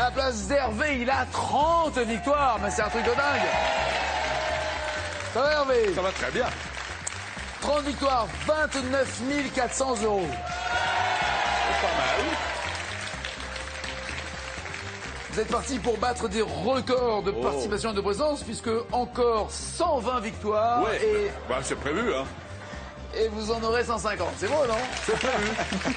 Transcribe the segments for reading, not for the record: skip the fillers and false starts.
la place d'Hervé, il a 30 victoires. Mais c'est un truc de dingue. Ça va, Hervé? Ça va très bien. 30 victoires, 29 400 €. C'est pas mal. Vous êtes parti pour battre des records de participation et de présence, puisque encore 120 victoires. Ouais, Et, bah, c'est prévu, hein. et vous en aurez 150. C'est beau, non? C'est prévu.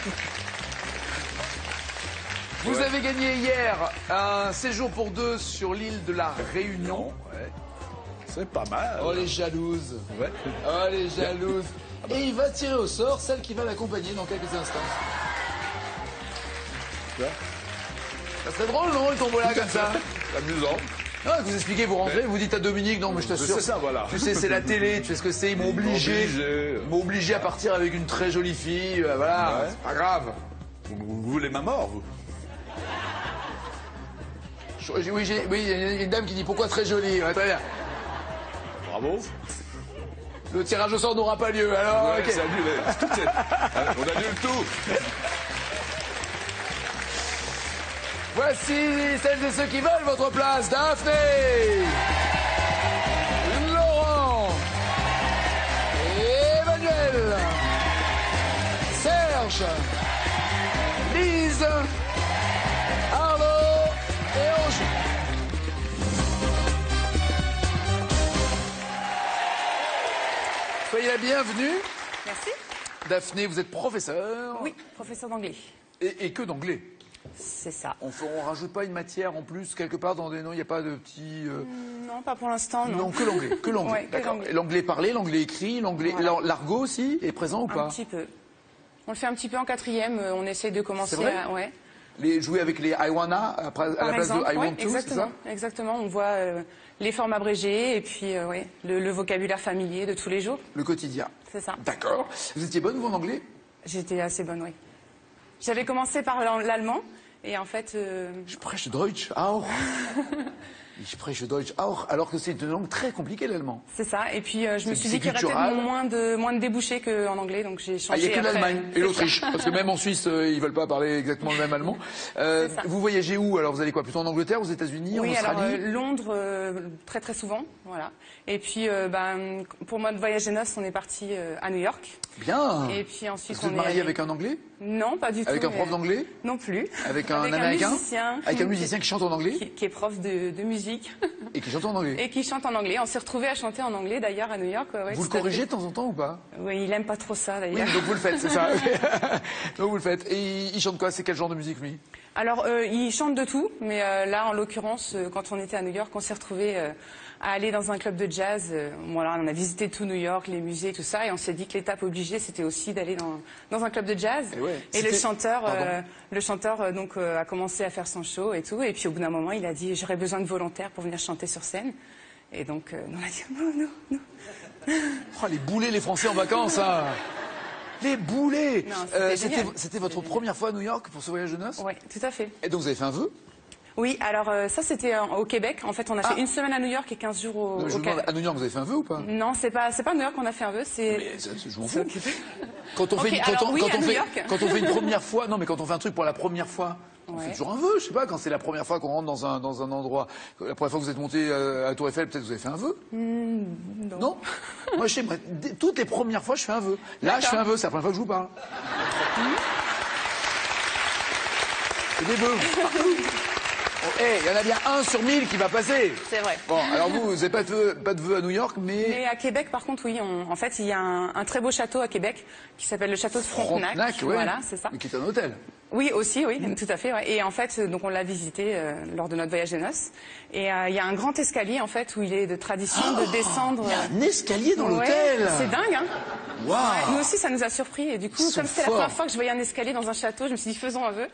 Vous avez gagné hier un séjour pour deux sur l'île de la Réunion. Ouais. C'est pas mal. Oh, les jalouses. Ouais. Oh, les jalouses. Et il va tirer au sort celle qui va l'accompagner dans quelques instants. Ouais. Ça serait drôle, non, le tombola comme ça? Amusant. Non, vous expliquez, vous rentrez, vous dites à Dominique, non, mais je t'assure. C'est ça, voilà. Tu sais, c'est la télé, tu sais ce que c'est, ils m'ont obligé à partir avec une très jolie fille, voilà, Ouais. c'est pas grave. Vous voulez ma mort, vous? Oui, il y a une dame qui dit pourquoi très jolie, ouais, très bien. Bravo. Le tirage au sort n'aura pas lieu, alors, Ouais, ok. c'est annulé. On annule tout. Voici celles et ceux qui veulent votre place. Daphné, Laurent, Emmanuel, Serge, Lise, Arnaud et Ange. Soyez la bienvenue. Merci. Daphné, vous êtes professeur. Oui, professeur d'anglais. Et que d'anglais. C'est ça. On rajoute pas une matière en plus quelque part dans des noms, il n'y a pas de petits... Non, pas pour l'instant, non. Non, que l'anglais, que l'anglais. Ouais, que D'accord. l'anglais. Et l'anglais parlé, l'anglais écrit, l'anglais, Voilà. l'argot aussi est présent ou pas? Un petit peu. On le fait un petit peu en quatrième. On essaye de commencer C'est vrai à... Ouais. Jouer avec les I wanna à la Par place exemple, de I ouais, want to, c'est ça? exactement. Exactement. On voit les formes abrégées et puis ouais, le vocabulaire familier de tous les jours. Le quotidien. C'est ça. D'accord. Vous étiez bonne, vous, en anglais? J'étais assez bonne, oui. J'avais commencé par l'allemand et en fait... Je spreche Deutsch auch. Ich spreche Deutsch auch. Alors que c'est une langue très compliquée, l'allemand. C'est ça. Et puis je me suis c'est dit qu'il y aurait culturel. peut-être moins de débouchés qu'en anglais, donc j'ai Ah, changé. il n'y a que après. l'Allemagne et l'Autriche. Parce que même en Suisse, ils veulent pas parler exactement le même allemand. ça. Vous voyagez où? Alors, vous allez quoi? Plutôt en Angleterre, aux États-Unis, en Oui, alors Australie? Londres, très très souvent, voilà. Et puis, pour moi, de voyage de noces, on est parti à New York. Bien. Et puis ensuite, Vous êtes on est marié allé- avec un Anglais? Non, pas du tout. Avec un prof mais- d'anglais? Non plus. Avec un Américain? musicien. Avec un musicien qui chante en anglais? Qui est prof de musique Et qui chante en anglais? et qui chante en anglais. On s'est retrouvés à chanter en anglais d'ailleurs à New York. Ouais, Vous le tout à corrigez fait. de temps en temps ou pas? Oui, il aime pas trop ça Oui, d'ailleurs. donc vous le faites, c'est ça. Donc vous le faites. Et il chante quoi? C'est quel genre de musique, lui? Alors, il chante de tout, mais là, en l'occurrence, quand on était à New York, on s'est retrouvés à aller dans un club de jazz. Voilà, on a visité tout New York, les musées et tout ça, et on s'est dit que l'étape obligée, c'était aussi d'aller dans un club de jazz. Et ouais, et c'était- le chanteur donc a commencé à faire son show et tout, et puis au bout d'un moment, il a dit j'aurais besoin de volontaires pour venir chanter sur scène. Et donc, on a dit non. Oh, les boulets, les Français en vacances, hein. Les boulets. Non, c'était génial. C'était votre première fois à New York pour ce voyage de noces? Oui, tout à fait. Et donc vous avez fait un vœu? Oui, alors ça, c'était au Québec. En fait, on a fait une semaine à New York et 15 jours Non, mais je au vous demande, Québec. à New York, vous avez fait un vœu ou pas? Non, c'est pas New York qu'on a fait un vœu, c'est... Mais je m'en c'est au fous. Québec. Quand on Ok, fait, alors oui, à New York. quand on fait une première fois, non mais quand on fait un truc pour la première fois, on Ouais. fait toujours un vœu, je sais pas, quand c'est la première fois qu'on rentre dans un endroit, la première fois que vous êtes monté à la Tour Eiffel, peut-être vous avez fait un vœu? Non. Moi je sais, moi, toutes les premières fois je fais un vœu. Là je fais un vœu, c'est la première fois que je vous parle. C'est des vœux, partout. Il y en a bien 1 sur 1000 qui va passer. C'est vrai. Bon, alors vous n'avez pas de vœu à New York, Mais à Québec, par contre, oui. En fait, il y a un très beau château à Québec qui s'appelle le château de Frontenac. Frontenac, ouais. Voilà, c'est ça. Mais qui est un hôtel. Oui, aussi, oui, tout à fait. Ouais. Et en fait, donc on l'a visité lors de notre voyage de noces. Et il y a un grand escalier, en fait, où il est de tradition de descendre. Il y a un escalier dans Ouais, l'hôtel. c'est dingue, hein. Waouh. Nous aussi, ça nous a surpris. Et du coup, Ils sont comme c'était la forts. première fois que je voyais un escalier dans un château, je me suis dit, faisons un vœu.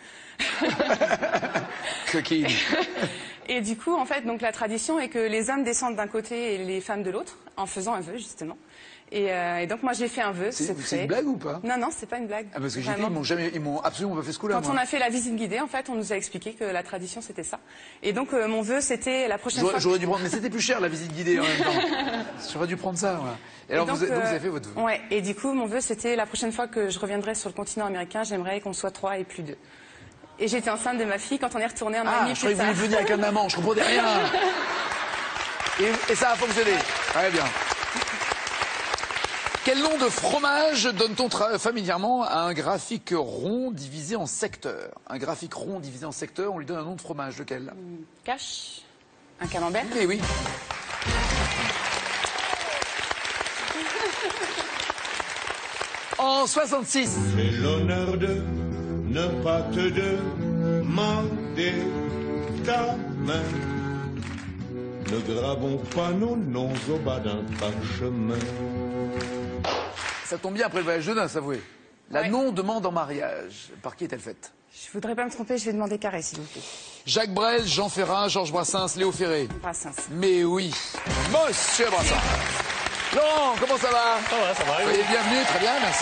Coquine. Et du coup, en fait, donc la tradition est que les hommes descendent d'un côté et les femmes de l'autre, en faisant un vœu, justement. Et donc, moi, j'ai fait un vœu. C'est fait. une blague ou pas? Non, non, c'est pas une blague. Ah, parce que j'ai dit, Vraiment. ils m'ont absolument pas fait ce coup-là. Quand on a fait la visite guidée, en fait, on nous a expliqué que la tradition, c'était ça. Et donc, mon vœu, c'était la prochaine fois... J'aurais dû prendre, mais c'était plus cher la visite guidée en même temps. J'aurais dû prendre ça. Voilà. Et alors, donc, donc, vous avez fait votre vœu. Ouais, et du coup, mon vœu, c'était la prochaine fois que je reviendrai sur le continent américain, j'aimerais qu'on soit 3 et plus 2. Et j'étais enceinte de ma fille quand on est retourné un an et Ah, demi je plus croyais que vous tard. vouliez venir avec un amant, je comprenais rien. Et ça a fonctionné. Très bien. Quel nom de fromage donne-t-on familièrement à un graphique rond divisé en secteurs? Un graphique rond divisé en secteurs, on lui donne un nom de fromage. Lequel? Cache. Un camembert. Eh oui. En 66. J'ai l'honneur de ne pas te demander ta main. Ne gravons pas nos noms au bas d'un parchemin. Ça tombe bien après le voyage de noces, avouez. La Ouais. non-demande en mariage. Par qui est-elle faite? Je voudrais pas me tromper, je vais demander Carré, s'il vous plaît. Jacques Brel, Jean Ferrat, Georges Brassens, Léo Ferré. Brassens. Mais oui, Monsieur Brassens. Laurent, comment ça va? Ça va. Soyez bienvenue, très bien, merci.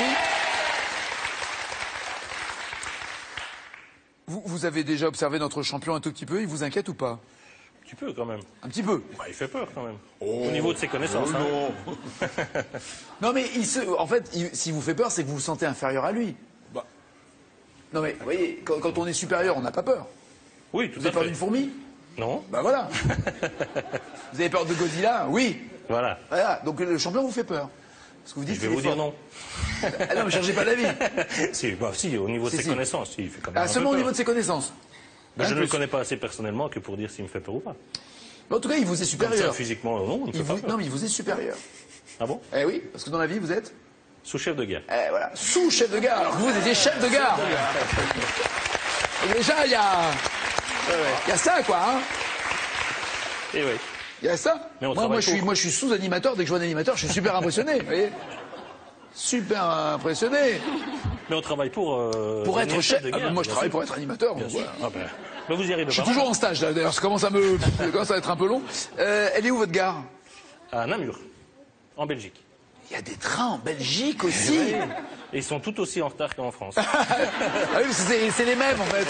Vous avez déjà observé notre champion un tout petit peu, il vous inquiète ou pas? Tu peux quand même. Un petit peu. Bah, il fait peur quand même. Au niveau de ses connaissances. hein. Non mais en fait, s'il vous fait peur, c'est que vous vous sentez inférieur à lui. Bah. Non mais, vous voyez, quand on est supérieur, on n'a pas peur. Oui, tout Vous à avez peur fait. d'une fourmi? Non. Ben voilà. Vous avez peur de Godzilla? Oui. Voilà. Voilà, donc le champion vous fait peur. Parce que vous dites Je vais qu'il vous est dire fort. non. Ah non, mais cherchez pas d'avis. Si, au niveau de Si, ses si. connaissances, il fait quand même. Ah, un peu seulement au peur. niveau de ses connaissances. Je Hein, ne le plus. connais pas assez personnellement que pour dire s'il me fait peur ou pas. Mais en tout cas, il vous est Comme ça, supérieur. physiquement, non, il me fait pas peur. Non, mais il vous est supérieur. Ah bon? Eh oui, parce que dans la vie, vous êtes Sous-chef de guerre. voilà, sous-chef de gare. Alors que vous étiez chef de gare. Et déjà, il y a ça, quoi. Hein. Et oui. Il y a ça. Mais on Moi, travaille je suis, pour. moi, je suis sous-animateur. Dès que je vois un animateur, je suis super impressionné. Vous voyez, super impressionné. Mais on travaille pour. Pour être devenir chef. de guerre, Moi, je bien travaille sûr. pour être animateur. Bien donc sûr. voilà. Ah ben, ben, vous y arrivez Je suis pas. toujours en stage, là, d'ailleurs. Ça commence à être un peu long. Elle est où, votre gare? À Namur, en Belgique. Il y a des trains en Belgique aussi. Et ils sont tout aussi en retard qu'en France. Ah oui, parce que c'est les mêmes, en fait.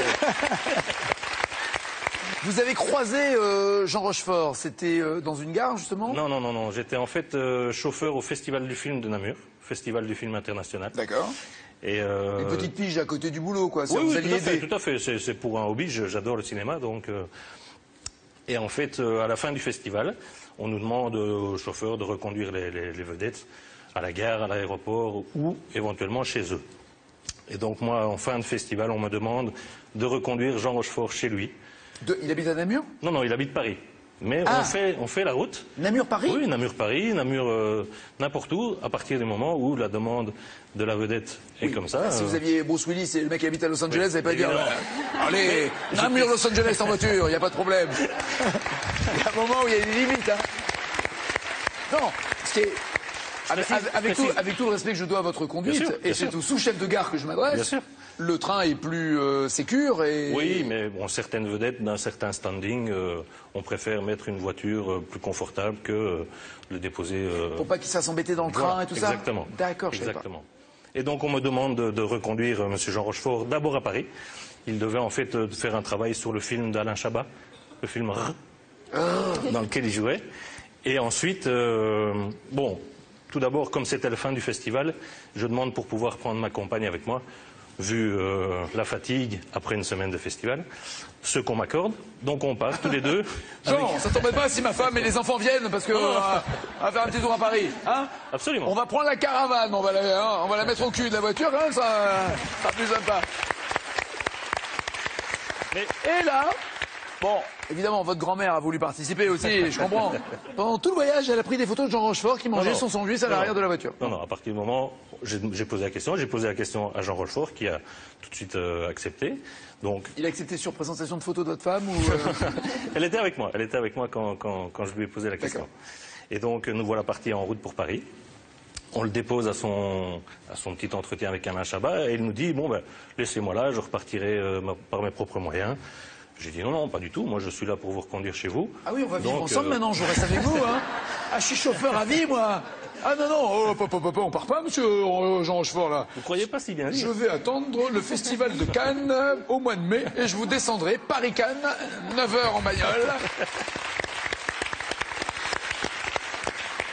Vous avez croisé Jean Rochefort, c'était dans une gare, justement? Non. J'étais en fait chauffeur au Festival du film de Namur, Festival du film international. D'accord. Et Une petite pige à côté du boulot, quoi. Ça, oui, vous oui, alliez aider. tout à fait. C'est pour un hobby. J'adore le cinéma, donc. Et en fait, à la fin du festival, on nous demande aux chauffeurs de reconduire les vedettes à la gare, à l'aéroport ou éventuellement chez eux. Et donc moi, en fin de festival, on me demande de reconduire Jean Rochefort chez lui. Il habite à Namur? Non, il habite Paris. Mais Ah. on fait la route. Namur-Paris? Oui, Namur-Paris, Namur n'importe où, à partir du moment où la demande de la vedette est comme ça. Si vous aviez Bruce Willis et le mec qui habite à Los Angeles, vous n'allez pas dire évidemment. allez, Namur-Los Angeles en voiture, il n'y a pas de problème. Il y a un moment où il y a des limites. Hein. Non, ce qui est. Avec tout le respect que je dois à votre conduite, Bien sûr, bien et c'est sûr. au sous-chef de gare que je Bien m'adresse, sûr. le train est plus sécure et. Oui, mais bon, certaines vedettes d'un certain standing, on préfère mettre une voiture plus confortable que le déposer. Pour pas qu'il se fasse embêter dans le train Voilà, et tout ça. exactement. D'accord, je sais pas. Exactement. Et donc on me demande de reconduire M. Jean Rochefort d'abord à Paris. Il devait en fait faire un travail sur le film d'Alain Chabat, le film R, dans lequel il jouait. Et ensuite, bon, tout d'abord, comme c'était la fin du festival, je demande pour pouvoir prendre ma compagne avec moi, vu la fatigue après une semaine de festival, ce qu'on m'accorde. Donc on part tous les deux. Jean, ça t'embête pas si ma femme et les enfants viennent parce que on va faire un petit tour à Paris, hein? Absolument. On va prendre la caravane, on va la mettre au cul de la voiture, quand même, ça sera plus sympa. Et là, bon, évidemment, votre grand-mère a voulu participer aussi, je comprends. Pendant tout le voyage, elle a pris des photos de Jean Rochefort qui mangeait Non, son sandwich à l'arrière de la voiture. Non, à partir du moment où j'ai posé la question à Jean Rochefort qui a tout de suite accepté. Donc, Il a accepté sur présentation de photos de votre femme ou elle était avec moi quand je lui ai posé la question. Et donc, nous voilà partis en route pour Paris. On le dépose à son petit entretien avec Alain Chabat et il nous dit, bon, ben, laissez-moi là, je repartirai par mes propres moyens. J'ai dit non, pas du tout, moi je suis là pour vous reconduire chez vous. Ah oui, on va vivre Donc, ensemble maintenant, je reste avec vous, hein. Ah, je suis chauffeur à vie, moi. Ah non, on part pas, monsieur Jean Rochefort, là. Vous croyez pas si bien Je dire. vais attendre le festival de Cannes au mois de mai et je vous descendrai Paris-Cannes, 9h en bagnole.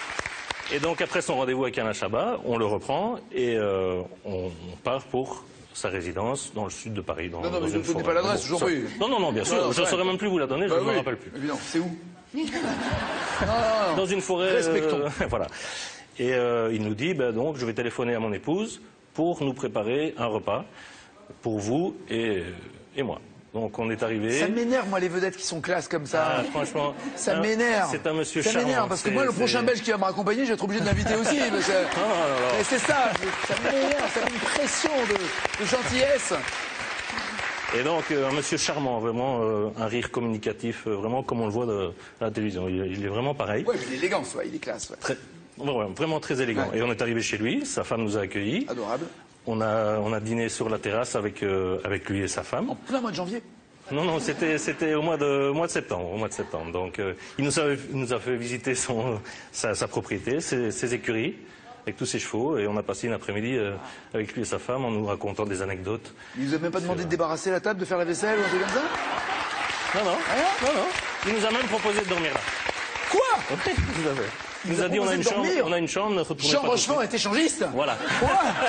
Et donc après son rendez-vous avec Alain Chabat, on le reprend et on part pour sa résidence dans le sud de Paris. Dans, Non, non, dans mais une ne donnez forêt. pas l'adresse, Bon, j'en ça- prie. Non, bien sûr, Non, je ne ouais. saurais même plus vous la donner, je Bah ne me oui, rappelle plus. évidemment. C'est où? Dans une forêt. Respectons. Voilà. Et il nous dit, donc, je vais téléphoner à mon épouse pour nous préparer un repas pour vous et moi. Donc on est arrivé. Ça m'énerve, moi, les vedettes qui sont classes comme ça. Ah, franchement, Ça m'énerve. C'est un monsieur Ça charmant. m'énerve, parce que moi, le prochain Belge qui va me raccompagner, je vais être obligé de l'inviter aussi. Parce que... Et c'est ça, ça m'énerve, ça met une pression de gentillesse. Et donc un monsieur charmant, vraiment, un rire communicatif, vraiment comme on le voit à la télévision. Il est vraiment pareil. Ouais, mais l'élégance, ouais, il est classe. Ouais. Très, vraiment très élégant. Ouais. Et on est arrivé chez lui, sa femme nous a accueillis. Adorable. On a dîné sur la terrasse avec lui et sa femme. En plein mois de janvier. Non, c'était au mois de septembre. Donc il nous a fait visiter sa propriété, ses écuries, avec tous ses chevaux, et on a passé une après-midi avec lui et sa femme en nous racontant des anecdotes. Il vous a même pas demandé de débarrasser la table, de faire la vaisselle ou un truc comme ça? Non. Il nous a même proposé de dormir là. Quoi? Oui, tout à fait. Il nous a dit on a une chambre, ne retournez Jean pas. Rochefort est échangiste? Voilà. Quoi?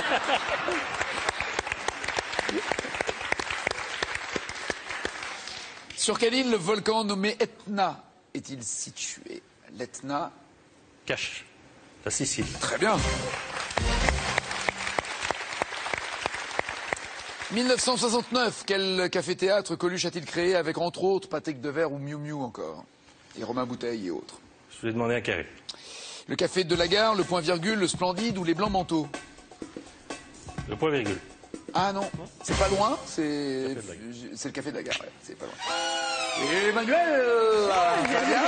Sur quelle île le volcan nommé Etna est-il situé? L'Etna. Cache. La Sicile. Très bien. 1969, quel café-théâtre Coluche a-t-il créé avec entre autres Patek Devers ou Miu Miu encore? Et Romain Bouteille et autres. Je lui ai demandé un carré. Le café de la gare, le point-virgule, le Splendide ou les Blancs Manteaux? Le point virgule. Ah non, c'est pas loin, c'est le café de la gare, ouais, c'est pas loin. Et Emmanuel, ça vient.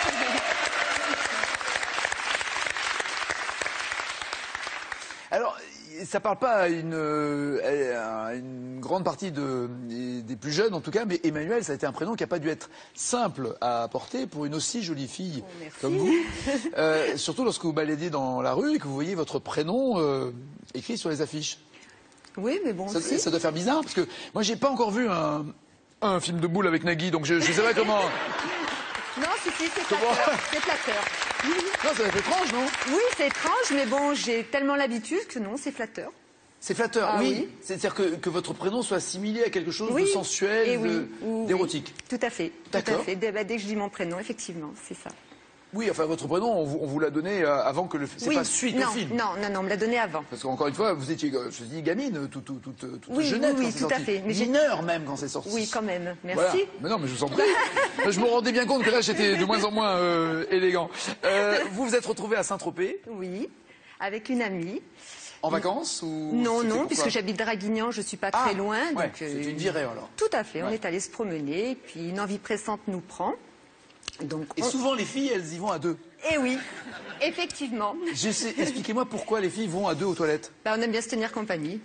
Alors, ça parle pas à une grande partie des plus jeunes en tout cas, mais Emmanuel, ça a été un prénom qui n'a pas dû être simple à porter pour une aussi jolie fille comme vous. Surtout lorsque vous baladez dans la rue et que vous voyez votre prénom écrit sur les affiches. Oui, mais bon, Ça doit faire bizarre, parce que moi, j'ai pas encore vu un film de boule avec Nagui, donc je sais pas comment... Non, c'est flatteur. C'est flatteur. Non, ça va être étrange, non? Oui, c'est étrange, mais bon, j'ai tellement l'habitude que non, c'est flatteur. C'est flatteur, Ah oui. oui. C'est-à-dire que votre prénom soit assimilé à quelque chose Oui. de sensuel, Et oui. d'érotique. Tout à fait. Tout D'accord. à fait. Dès que je dis mon prénom, effectivement, c'est ça. Oui, enfin, votre prénom, on vous l'a donné avant que le film... C'est Oui. pas suite non, au film. Non, on me l'a donné avant. Parce qu'encore une fois, vous étiez, je dis, gamine, toute Oui, jeunette oui, quand c'est tout à sorti. fait. Mais j'ai- Mineure même quand c'est sorti. Oui, quand même. Voilà. Merci. Mais non, mais je vous en prie. Je me rendais bien compte que là, j'étais de moins en moins élégant. Vous vous êtes retrouvé à Saint-Tropez, Oui, avec une amie. en vacances ou Non, c'était non, pourquoi? puisque j'habite Draguignan, je suis pas très loin. Ouais, donc, c'est une virée alors. Tout à fait. On Ouais. est allé se promener, puis une envie pressante nous prend. Donc, Et souvent, les filles, elles y vont à deux. Eh oui, effectivement. Expliquez-moi pourquoi les filles vont à deux aux toilettes. Bah, on aime bien se tenir compagnie.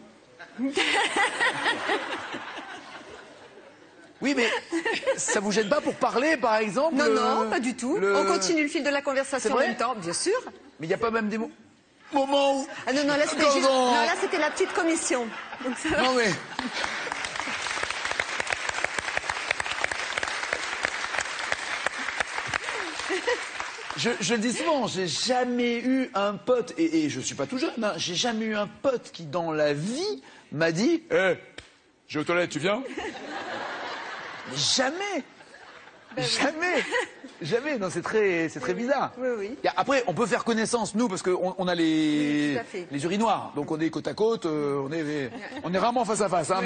Oui, mais ça vous gêne pas pour parler, par exemple Non, non, pas du tout. le- On continue le fil de la C'est conversation en vrai même temps, bien sûr. Mais il n'y a pas même des moments où... Ah non, non, là c'était Pardon. juste... Non, là c'était la petite commission. Donc ça va. Non, mais... Je le dis souvent, j'ai jamais eu un pote, et je suis pas tout jeune, hein, j'ai jamais eu un pote qui, dans la vie, m'a dit « j'ai aux toilettes, tu viens ?» Mais jamais. Jamais. Jamais. Non, c'est très bizarre. Oui, oui. Après, on peut faire connaissance, nous, parce qu'on a Oui, tout à fait. les urinoirs. Donc on est côte à côte, on est rarement face à face. Hein,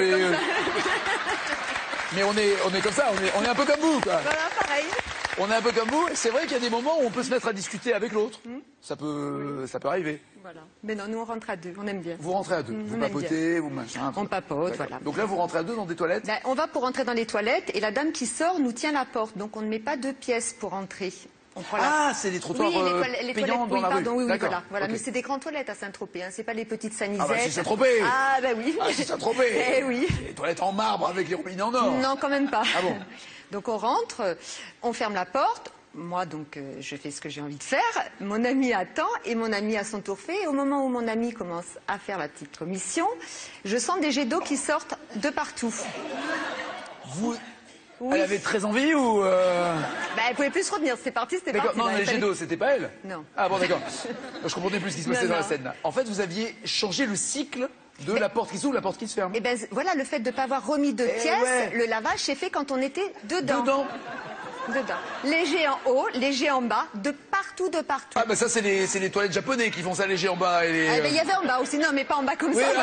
mais on est comme ça, on est un peu comme vous, quoi. Voilà, pareil. On est un peu comme vous. C'est vrai qu'il y a des moments où on peut se mettre à discuter avec l'autre. Ça peut arriver. Voilà. Mais non, nous on rentre à deux, on aime bien. Vous rentrez à deux. On Vous aime papotez, vous machin. On papote, D'accord. voilà. Donc là, vous rentrez à deux dans des toilettes. Ben, on va pour rentrer dans les toilettes et la dame qui sort nous tient la porte. Donc on ne met pas deux pièces pour entrer. On prend Ah, c'est les trottoirs les payants toilettes, dans oui, la rue. pardon, oui, D'accord. voilà. Ok. Mais c'est des grandes toilettes à Saint-Tropez, hein. C'est pas les petites sanisettes. Ah bah c'est Saint-Tropez. Ah bah oui. Ah, c'est Saint-Tropez. Eh oui. Les toilettes en marbre avec les robinets en or. Non, quand même pas. Ah bon. Donc on rentre, on ferme la porte. Moi, donc, je fais ce que j'ai envie de faire. Mon ami attend et mon ami à son tour fait. Et au moment où mon ami commence à faire la petite commission, je sens des jets d'eau qui sortent de partout. Vous... Oui. Elle avait très envie ou... Bah, elle pouvait plus se retenir. C'est parti, c'était D'accord, parti. non, Bah, les il jets fallait- d'eau, c'était pas elle? Non. Ah bon, d'accord. Je comprenais plus ce qui se passait Non, dans la non. scène. Là. En fait, vous aviez changé le cycle de la porte qui s'ouvre, la porte qui se ferme. Et ben voilà, le fait de ne pas avoir remis de pièces, ouais. le lavage s'est fait quand on était dedans. Dedans. Léger en haut, léger en bas, de partout, de partout. Ah, bah ça, c'est les toilettes japonais qui font ça léger en bas. Et les, Ah, ben, il y avait en bas aussi, non, mais pas en bas comme oui, ça.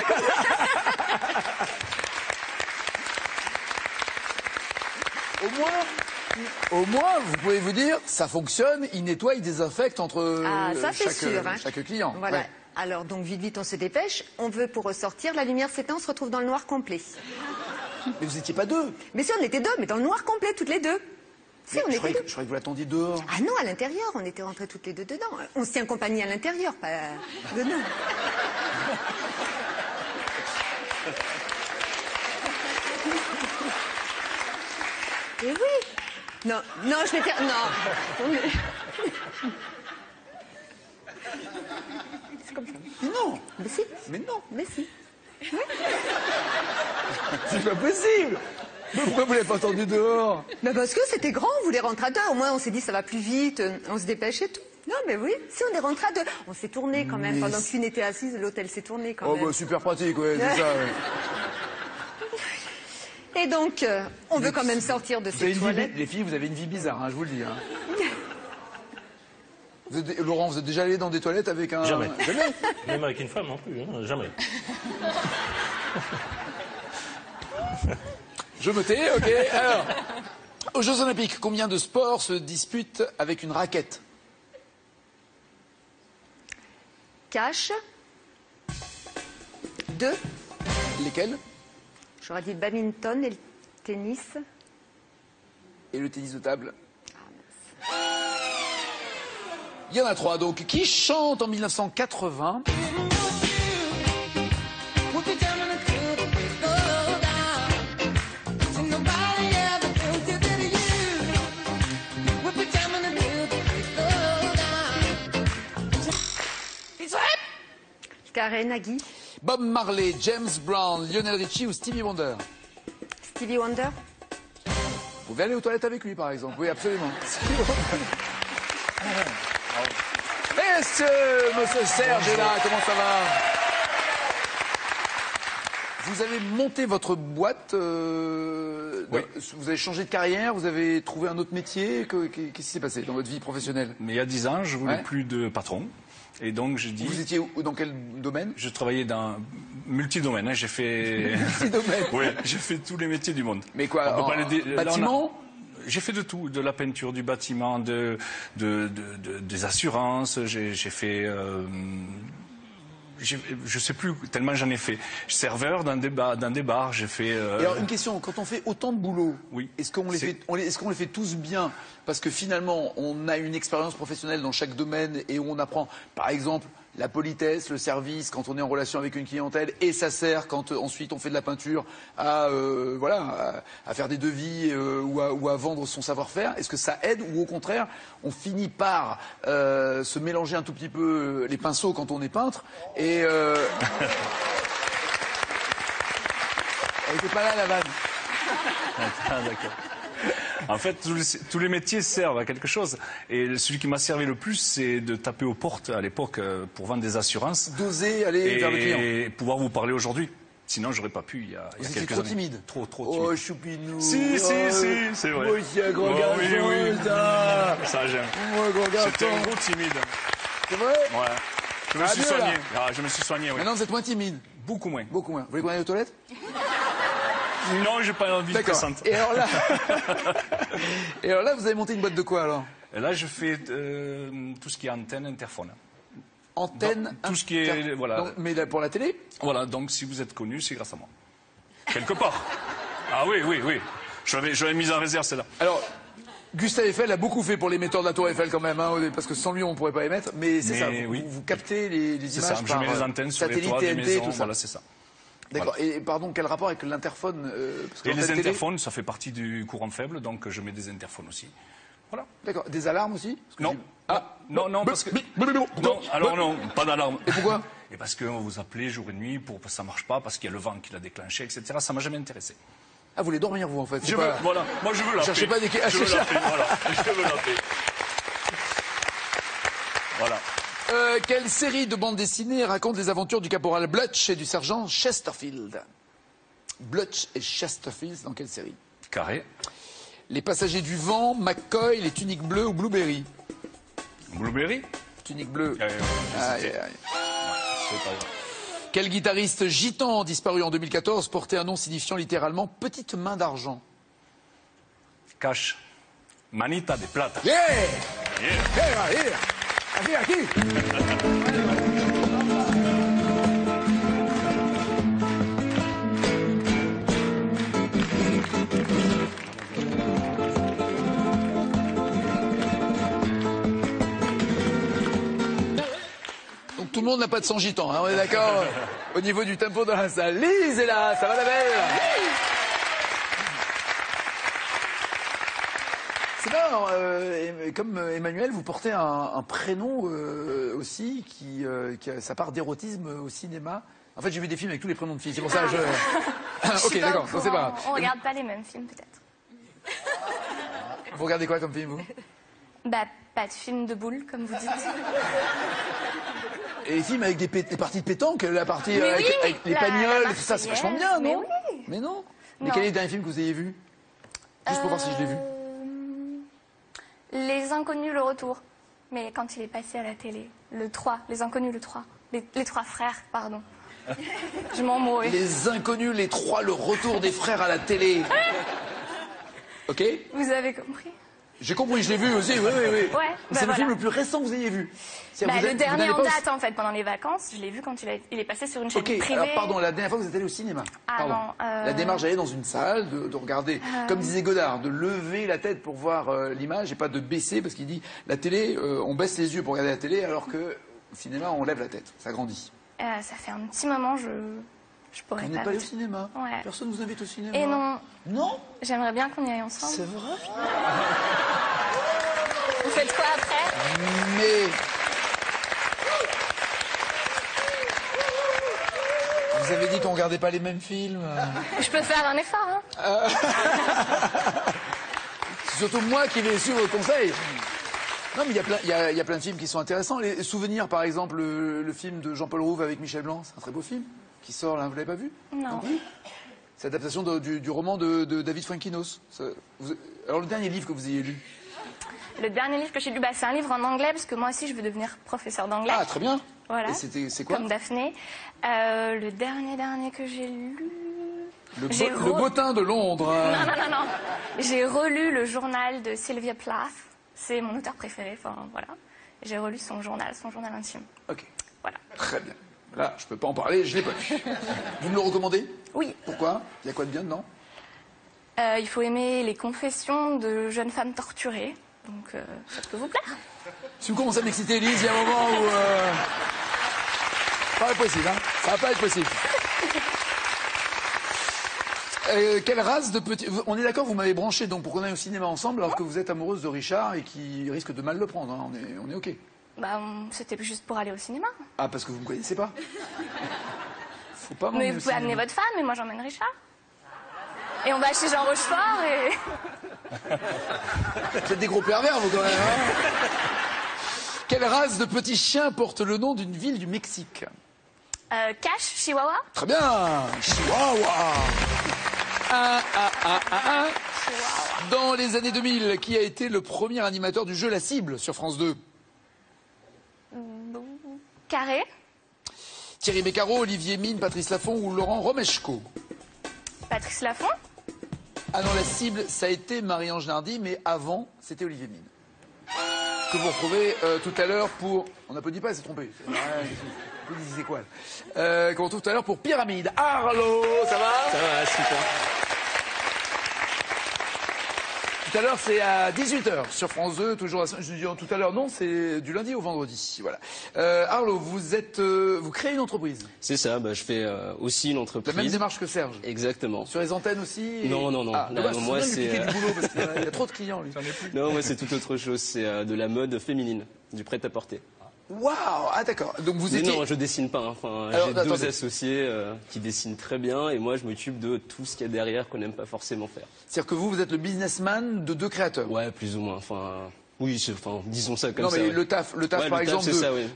Au moins, vous pouvez vous dire, ça fonctionne, il nettoie, il désinfecte entre Ça, c'est sûr, hein. chaque client. Voilà. Ouais. Alors, donc, vite, on se dépêche. On veut pour ressortir, la lumière s'éteint, on se retrouve dans le noir complet. Mais vous n'étiez pas deux. Mais si, on était deux, mais dans le noir complet, toutes les deux. Si, on je était croyais deux. que vous l'attendiez dehors. Ah non, à l'intérieur, on était rentrés toutes les deux dedans. On se tient compagnie à l'intérieur, pas dedans. Et oui. Non, je m'étais... Non. C'est comme ça. Non. Mais si. Mais non. Mais si. C'est pas possible. Mais pourquoi vous l'avez pas attendu dehors? Mais parce que c'était grand, on voulait rentrer à deux. Au moins, on s'est dit, ça va plus vite, on se dépêche et tout. Non, mais oui, si on est rentré à deux. On s'est tourné quand même. Mais Pendant qu'une était assise, l'hôtel s'est tourné quand Oh, même. bah, super pratique, ouais, c'est ça. Ouais. Et donc, on veut quand même sortir de Vous avez ces une toilettes. vie, les filles, vous avez une vie bizarre, hein, je vous le dis. Hein. Laurent, vous êtes déjà allé dans des toilettes avec un... Jamais. Jamais. Même avec une femme non plus, hein, jamais. Je me tais, ok. Alors, aux Jeux Olympiques, combien de sports se disputent avec une raquette? Cache. 2. Lesquels? J'aurais dit badminton et le tennis. Et le tennis de table? Il y en a 3, donc. Qui chante en 1980 Karen Agui. Bob Marley, James Brown, Lionel Richie ou Stevie Wonder? Stevie Wonder. Vous pouvez aller aux toilettes avec lui, par exemple. Oui, absolument. Monsieur Serge est là, comment ça va? Vous avez monté votre boîte, Oui. Vous avez changé de carrière, vous avez trouvé un autre métier. Qu'est-ce qui s'est passé dans votre vie professionnelle? Mais il y a 10 ans, je voulais Ouais. plus de patron. Et donc, j'ai dit... Vous étiez dans quel domaine? Je travaillais dans multidomaine. J'ai fait... Multidomaine. Oui, j'ai fait tous les métiers du monde. Mais quoi, On peut en pas les là, bâtiment? J'ai fait de tout, de la peinture, du bâtiment, des assurances. J'ai fait... je sais plus, tellement j'en ai fait. Serveur dans des bars, j'ai fait... Et alors, une question, quand on fait autant de boulot, Oui. est-ce qu'on les, est-ce qu'on les fait tous bien? Parce que finalement, on a une expérience professionnelle dans chaque domaine et on apprend, par exemple, la politesse, le service, quand on est en relation avec une clientèle, et ça sert quand ensuite on fait de la peinture à, à faire des devis ou à vendre son savoir-faire. Est-ce que ça aide ou au contraire, on finit par se mélanger un tout petit peu les pinceaux quand on est peintre et... Elle était pas là, la vanne. Ah, d'accord. En fait, tous les métiers servent à quelque chose. Et celui qui m'a servi le plus, c'est de taper aux portes à l'époque pour vendre des assurances. D'oser aller vers le client. Et pouvoir vous parler aujourd'hui. Sinon, j'aurais pas pu il y a Vous étiez quelques trop années. timide. Trop timide. Oh, choupinou. Si, c'est vrai. Moi, c'est un grand Oh, garçon, oui. ça. Ça, j'aime. Moi, grand garçon. J'étais un gros timide. C'est vrai? Ouais. Je me Ah, suis mieux, soigné. là. Ah, je me suis soigné, oui. Maintenant, vous êtes moins timide. Beaucoup moins. Beaucoup moins. Vous voulez qu'on aille aux toilettes? Non, j'ai pas envie de D'accord. pressante. Et alors là... Et alors là, vous avez monté une boîte de quoi, alors? Et là, je fais tout ce qui est antenne, interphone. Antenne? Tout ce qui est... Voilà. Donc, mais là, pour la télé? Voilà, donc si vous êtes connu, c'est grâce à moi. Quelque part. Ah oui. Je l'avais mise en réserve, celle-là. Alors... Gustave Eiffel a beaucoup fait pour l'émetteur de la Tour Eiffel quand même, hein, parce que sans lui on ne pourrait pas émettre. Mais c'est ça, oui. vous captez les C'est images ça, je par mets les antennes sur les satellite, toits des TNT, maisons, tout ça. voilà, c'est ça. D'accord. Et pardon, quel rapport avec l'interphone parce que Et l'antenne les télé- interphones, ça fait partie du courant faible, donc je mets des interphones aussi. Voilà. D'accord. Des alarmes aussi? Parce que Non. j'ai- Ah Non, parce que... Non, alors non, pas d'alarme. Et pourquoi? Et parce qu'on vous appelez jour et nuit, que ça marche pas, parce qu'il y a le vent qui l'a déclenché, etc. Ça m'a jamais intéressé. Ah, vous voulez dormir vous en fait? c'est Je pas- veux, voilà, moi je veux la Cherchez paix. pas des- Je veux la paix, voilà. Je veux la paix. Voilà. Quelle série de bandes dessinées raconte les aventures du caporal Blutch et du sergent Chesterfield? Blutch et Chesterfield, dans quelle série? Carré. Les passagers du vent, McCoy, les tuniques bleues ou Blueberry? Blueberry. Tunique bleue. Aïe, Aïe, aïe. c'est pas grave. Quel guitariste gitan disparu en 2014 portait un nom signifiant littéralement petite main d'argent? Cash. Manita de plata. Yeah! Yeah. Here! Aquí! Donc tout le monde n'a pas de son gitan, hein, on est d'accord? Au niveau du tempo dans la salle. Lise est là, ça va la belle? C'est marrant, comme Emmanuel, vous portez un prénom aussi qui a sa part d'érotisme au cinéma. En fait, j'ai vu des films avec tous les prénoms de filles, c'est pour ça que je... Ok, d'accord, c'est pas grave. On regarde pas les mêmes films, peut-être. Vous regardez quoi comme film, vous? Bah, pas de film de boules, comme vous dites. Et les films avec des parties de pétanque, la partie Mais oui, avec les la pagnoles, tout ça, c'est vachement bien, Mais non? oui. Mais non. Mais Non. quel est le dernier film que vous ayez vu? Juste pour voir si je l'ai vu. Les Inconnus, le retour. Mais quand il est passé à la télé. Le 3, Les Inconnus, le 3. Les trois frères, pardon. Je m'embrouille. Les Inconnus, les trois, le retour des frères à la télé. Ok? Vous avez compris? J'ai compris, je l'ai vu aussi, oui. Ouais, bah C'est le voilà. film le plus récent que vous ayez vu. C'est-à-dire, Bah, vous le êtes- dernier vous en n'allez pas date, en fait, pendant les vacances. Je l'ai vu quand il est passé sur une chaîne Ok, privée. alors pardon, la dernière fois que vous êtes allé au cinéma. Ah Pardon. non, La démarche d'aller dans une salle, de regarder, comme disait Godard, de lever la tête pour voir l'image et pas de baisser, parce qu'il dit, la télé, on baisse les yeux pour regarder la télé, alors que au cinéma, on lève la tête, ça grandit. Ça fait un petit moment, je pourrais Vous pas. n'êtes pas allé au vous dire. cinéma? Ouais. Personne ne vous invite au cinéma? Et non, Non? j'aimerais bien qu'on y aille ensemble. C'est vrai? Vous faites quoi après? Mais... Vous avez dit qu'on regardait pas les mêmes films. Je peux faire un effort, hein? C'est surtout moi qui vais suivre vos conseils. Non, mais il y a plein de films qui sont intéressants. Les Souvenirs, par exemple, le film de Jean-Paul Rouve avec Michel Blanc, c'est un très beau film qui sort là. Vous l'avez pas vu? Non. plus. C'est l'adaptation du roman de David Fuenquinos. Alors le dernier livre que vous ayez lu? Le dernier livre que j'ai lu, bah, c'est un livre en anglais, parce que moi aussi, je veux devenir professeur d'anglais. Ah, très bien. Voilà. Et c'est quoi? Comme Daphné. Le dernier que j'ai lu... J'ai Le bottin de Londres. Non. J'ai relu le journal de Sylvia Plath. C'est mon auteur préféré, enfin, voilà. J'ai relu son journal intime. Ok. Voilà. Très bien. Là, je peux pas en parler, je l'ai pas lu. Vous me le recommandez? Oui. Pourquoi? Il y a quoi de bien dedans? Il faut aimer les confessions de jeunes femmes torturées. Donc, ça peut vous plaire. Si vous commencez à m'exciter, Elise, il y a un moment où... Ça va être possible, hein? Ça va pas être possible. Quelle race de petit... On est d'accord, vous m'avez branché donc pour qu'on aille au cinéma ensemble alors que vous êtes amoureuse de Richard et qui risque de mal le prendre, hein. On est ok. Bah, c'était juste pour aller au cinéma. Ah, parce que vous me connaissez pas? Faut pas Mais m'emmener vous au pouvez cinéma. amener votre femme, et moi j'emmène Richard. Et on va chez Jean Rochefort et... Vous êtes des gros pervers, vous, quand même, hein. Quelle race de petit chien porte le nom d'une ville du Mexique? Cash, Chihuahua. Très bien. Chihuahua. Dans les années 2000, qui a été le premier animateur du jeu La Cible sur France 2? Carré. Thierry Beccaro, Olivier Mine, Patrice Laffont ou Laurent Romeshko? Patrice Laffont. Ah non, La Cible, ça a été Marie-Ange Nardi, mais avant, c'était Olivier Mine. Que vous retrouvez tout à l'heure pour... On n'applaudit pas, c'est trompé. C'est quoi qu'on retrouve tout à l'heure pour Pyramide. Arlo, ça va? Ça va, super. Tout à l'heure, c'est à 18h sur France 2, toujours je dis tout à l'heure, non, c'est du lundi au vendredi. Voilà. Arlo, vous créez une entreprise? C'est ça, bah, je fais aussi une La entreprise. même démarche que Serge? Exactement. Sur les antennes aussi? Non. Ah, Là, dommage, moi, c'est bien de lui c'est, piquer du boulot parce qu'il y a trop de clients, lui. Non, moi, c'est tout autre chose. C'est de la mode féminine, du prêt-à-porter. Waouh! Ah, d'accord. Donc vous Mais étiez... non, je dessine pas. Hein. Enfin, Alors, j'ai deux attendez. associés qui dessinent très bien et moi, je m'occupe de tout ce qu'il y a derrière qu'on n'aime pas forcément faire. C'est-à-dire que vous êtes le businessman de deux créateurs? Ouais, plus ou moins. Enfin, Oui, enfin, disons ça comme non, ça. mais ouais. le taf Ouais, par exemple, ça, ouais.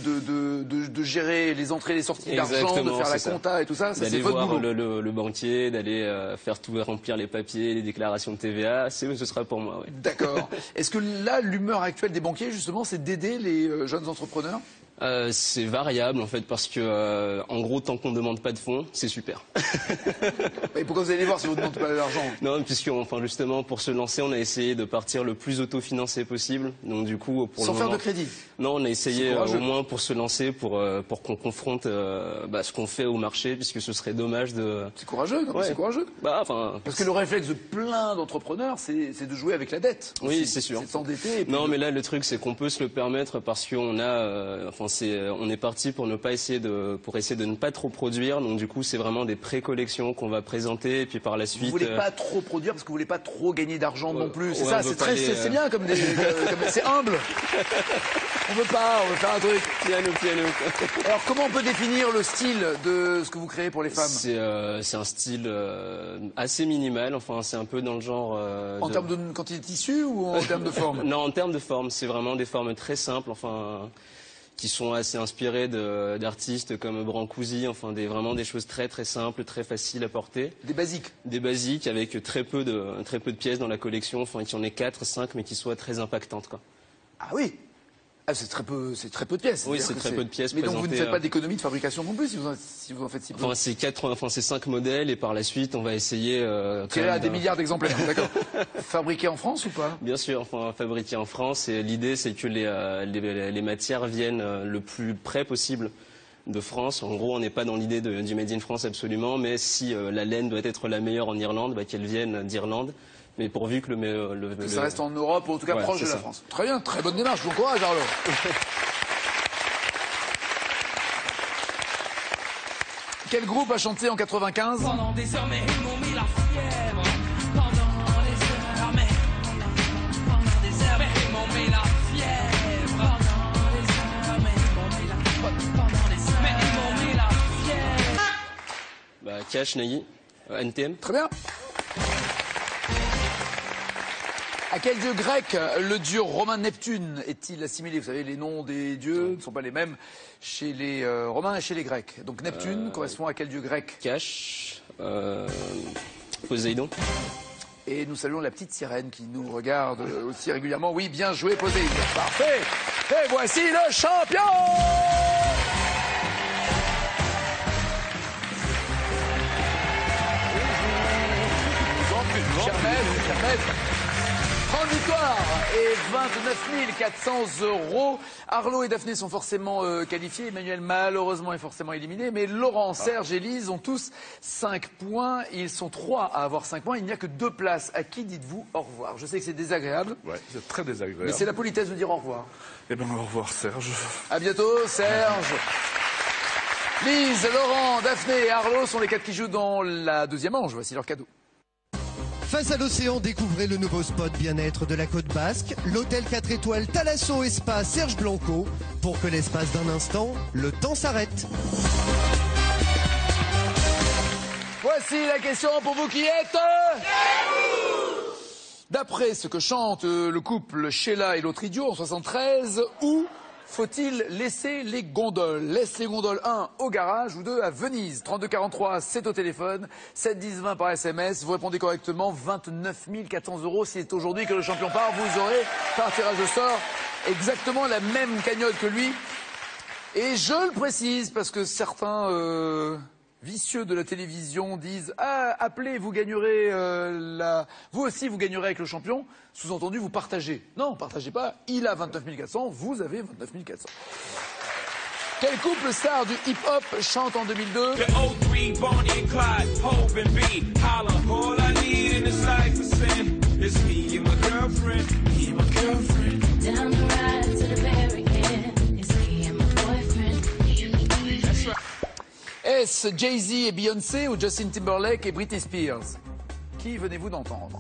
de gérer les entrées et les sorties d'argent, de faire la compta et tout ça, c'est d'aller votre voir boulot. le banquier, d'aller faire tout, remplir les papiers, les déclarations de TVA, ce sera pour moi, oui. D'accord. Est-ce que là, l'humeur actuelle des banquiers, justement, c'est d'aider les jeunes entrepreneurs? C'est variable en fait parce que en gros tant qu'on ne demande pas de fonds c'est super. Et pourquoi vous allez voir si vous ne demandez pas d'argent? Non, puisque enfin justement pour se lancer on a essayé de partir le plus autofinancé possible. Donc du coup pour sans le faire moment, de crédit. Non, on a essayé au moins pour se lancer pour qu'on confronte ce qu'on fait au marché puisque ce serait dommage de. C'est courageux, non? Ouais. C'est courageux. Bah enfin. Parce que le réflexe de plein d'entrepreneurs c'est de jouer avec la dette. Oui, aussi. c'est sûr. C'est de s'endetter. Non, mais là le truc c'est qu'on peut se le permettre parce qu'on a on est parti pour essayer de ne pas trop produire. Donc du coup, c'est vraiment des pré-collections qu'on va présenter et puis par la suite. Vous voulez pas trop produire parce que vous voulez pas trop gagner d'argent non plus. C'est ouais, ça, c'est bien comme c'est humble. On veut faire un truc. Piano. Alors comment on peut définir le style de ce que vous créez pour les femmes? C'est un style assez minimal. Enfin, c'est un peu dans le genre. En termes de quantité de tissu ou en termes de forme? Non, en termes de forme, c'est vraiment des formes très simples. Enfin. Qui sont assez inspirés d'artistes comme Brancusi, enfin vraiment des choses très très simples, très faciles à porter. Des basiques. Des basiques avec très peu de pièces dans la collection, enfin qu'il y en ait 4, 5, mais qui soient très impactantes quoi. Ah oui. Ah, c'est très peu de pièces. Oui, c'est très peu de pièces. Mais donc vous ne faites pas d'économie de fabrication non plus si vous en faites si peu. Enfin, c'est 5 modèles et par la suite on va essayer. Créer à des milliards d'exemplaires, d'accord. Fabriqués en France ou pas? Bien sûr, enfin fabriqués en France. Et l'idée c'est que les matières viennent le plus près possible de France. En gros, on n'est pas dans l'idée du Made in France absolument, mais si la laine doit être la meilleure en Irlande, qu'elle vienne d'Irlande. Mais pourvu que ça reste en Europe, ou en tout cas proche de la France. Très bien, très bonne démarche, je vous encourage, Arlo. Quel groupe a chanté en 95? Pendant des heures, mais ils m'ont mis la fièvre. Pendant des heures, mais pendant des heures, mais ils m'ont mis la fièvre. Pendant des heures, mais ils m'ont mis la fièvre. Cash, Nagui, NTM. Très bien. À quel dieu grec le dieu romain Neptune est-il assimilé? Vous savez, les noms des dieux ne sont pas les mêmes chez les Romains et chez les Grecs. Donc Neptune correspond à quel dieu grec? Cash, Poséidon. Et nous saluons la petite sirène qui nous regarde aussi régulièrement. Oui, bien joué Poséidon. Parfait. Et voici le champion! Cher 30 victoires et 29 400 €. Arlo et Daphné sont forcément qualifiés. Emmanuel, malheureusement, est forcément éliminé. Mais Laurent, Serge et Lise ont tous 5 points. Ils sont 3 à avoir 5 points. Il n'y a que 2 places. À qui dites-vous au revoir? Je sais que c'est désagréable. Ouais, c'est très désagréable. Mais c'est la politesse de dire au revoir. Eh bien, au revoir, Serge. À bientôt, Serge. Lise, Laurent, Daphné et Arlo sont les 4 qui jouent dans la deuxième manche. Voici leur cadeau. Face à l'océan, découvrez le nouveau spot bien-être de la Côte Basque, l'hôtel 4 étoiles Thalasso et Spa Serge Blanco, pour que l'espace d'un instant, le temps s'arrête. Voici la question pour vous qui êtes... D'après ce que chante le couple Sheila et l'autre idiot en 73, où faut-il laisser les gondoles? Laisse les gondoles 1 au garage ou 2 à Venise. 3243, c'est au téléphone. 7 10 20 par SMS. Vous répondez correctement. 29 400 €. C'est aujourd'hui que le champion part. Vous aurez, par tirage au sort, exactement la même cagnotte que lui. Et je le précise parce que certains vicieux de la télévision disent « Ah, appelez, vous gagnerez vous aussi, vous gagnerez avec le champion. » Sous-entendu, vous partagez. Non, partagez pas. Il a 29 400, vous avez 29 400. Quel couple star du hip-hop chante en 2002? Est-ce Jay-Z et Beyoncé ou Justin Timberlake et Britney Spears? Qui venez-vous d'entendre?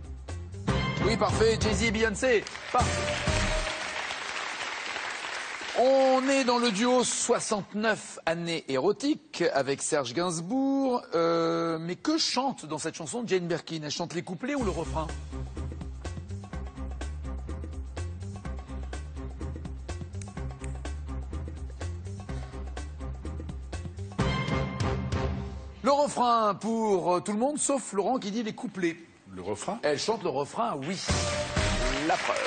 Oui, parfait, Jay-Z et Beyoncé. Parfait. On est dans le duo 69 années érotiques avec Serge Gainsbourg. Mais que chante dans cette chanson Jane Birkin? Elle chante les couplets ou le refrain? Le refrain pour tout le monde, sauf Laurent qui dit les couplets. Le refrain? Elle chante le refrain, oui. La preuve.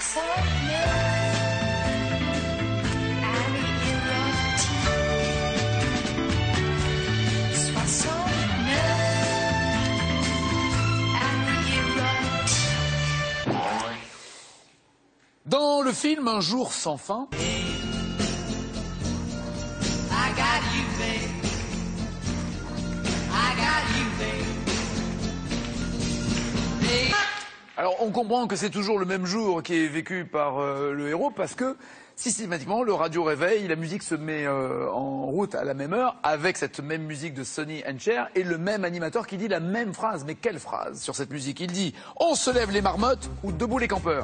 Dans le film Un jour sans fin, alors on comprend que c'est toujours le même jour qui est vécu par le héros parce que systématiquement le radio réveille, la musique se met en route à la même heure avec cette même musique de Sonny and Cher et le même animateur qui dit la même phrase. Mais quelle phrase sur cette musique? Il dit « On se lève les marmottes » ou « Debout les campeurs ».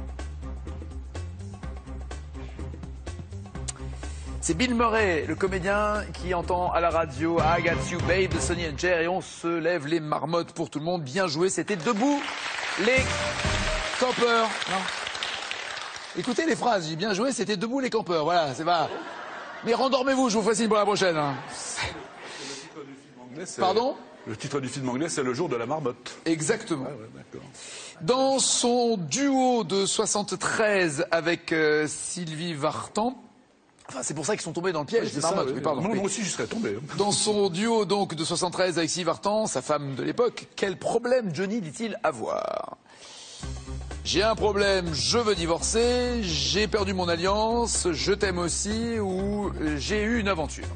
C'est Bill Murray, le comédien, qui entend à la radio I Got You Babe de Sonny and Cher et on se lève les marmottes pour tout le monde. Bien joué, c'était Debout les campeurs. Non. Écoutez les phrases, j'ai bien joué, c'était Debout les campeurs. Voilà, c'est pas. Mais rendormez-vous, je vous ferai signe pour la prochaine. Hein. Pardon? Le titre du film anglais, c'est Le jour de la marmotte. Exactement. Ah ouais, d'accord. Dans son duo de 73 avec Sylvie Vartan. Enfin, c'est pour ça qu'ils sont tombés dans le piège des marmottes. Oui. Oui, pardon. Moi aussi, j'y serais tombé. Dans son duo donc de 73 avec Sylvie Vartan, sa femme de l'époque, quel problème Johnny dit-il avoir? J'ai un problème, je veux divorcer, j'ai perdu mon alliance, je t'aime aussi ou j'ai eu une aventure.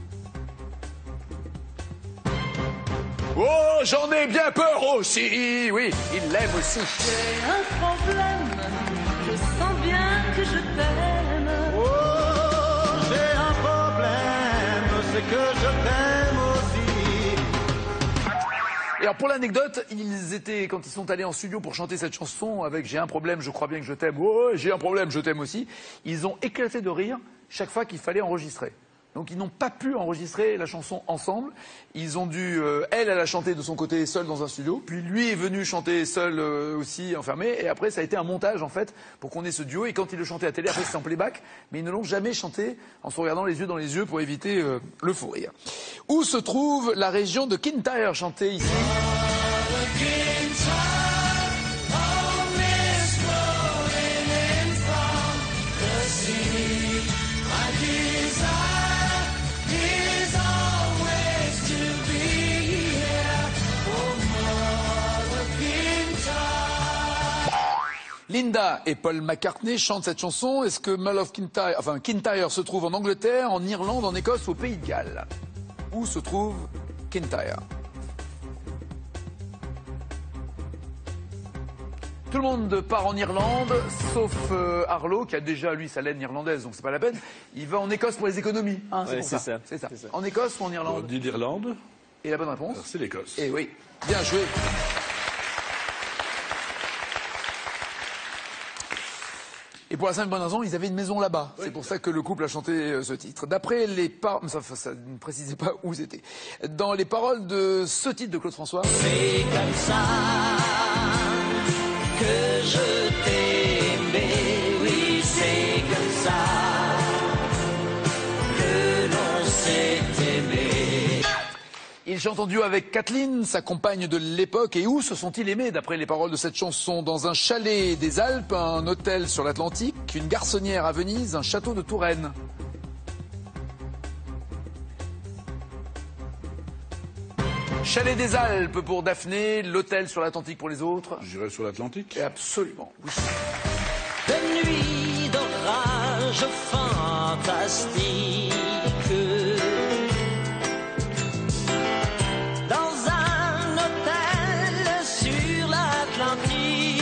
Oh, j'en ai bien peur aussi. Oui, il l'aime aussi. J'ai un problème, je sens bien que je t'aime. J'ai un problème, c'est que je t'aime aussi. Et alors pour l'anecdote, ils étaient, quand ils sont allés en studio pour chanter cette chanson avec J'ai un problème, je crois bien que je t'aime, oh, j'ai un problème, je t'aime aussi, ils ont éclaté de rire chaque fois qu'il fallait enregistrer. Donc ils n'ont pas pu enregistrer la chanson ensemble. Ils ont dû, elle a chanté de son côté seule dans un studio, puis lui est venu chanter seul aussi enfermé. Et après ça a été un montage en fait pour qu'on ait ce duo. Et quand il le chantait à télé, après c'était en playback, mais ils ne l'ont jamais chanté en se regardant les yeux dans les yeux pour éviter le fou rire. Où se trouve la région de Kintyre chantée ici? Linda et Paul McCartney chantent cette chanson. Est-ce que Mull of Kintyre, enfin Kintyre se trouve en Angleterre, en Irlande, en Écosse ou au Pays de Galles? Où se trouve Kintyre? Tout le monde part en Irlande, sauf Arlo, qui a déjà, lui, sa laine irlandaise, donc c'est pas la peine. Il va en Écosse pour les économies. Hein, Ouais, c'est ça. C'est ça. En Écosse ou en Irlande? On dit l'Irlande. Et la bonne réponse? C'est l'Écosse. Eh oui, bien joué. Et pour la simple bonne raison, ils avaient une maison là-bas. Oui, c'est pour ça que le couple a chanté ce titre. D'après les paroles, ça ne précisait pas où c'était. Dans les paroles de ce titre de Claude François. C'est comme ça que je t'aimais, oui, c'est comme ça que l'on s'est aimé. Il chante en duo avec Kathleen, sa compagne de l'époque. Et où se sont-ils aimés, d'après les paroles de cette chanson? Dans un chalet des Alpes, un hôtel sur l'Atlantique, une garçonnière à Venise, un château de Touraine. Chalet des Alpes pour Daphné, l'hôtel sur l'Atlantique pour les autres. J'irai sur l'Atlantique. Et absolument, oui. De nuit d'orage fantastique, dans un hôtel sur l'Atlantique.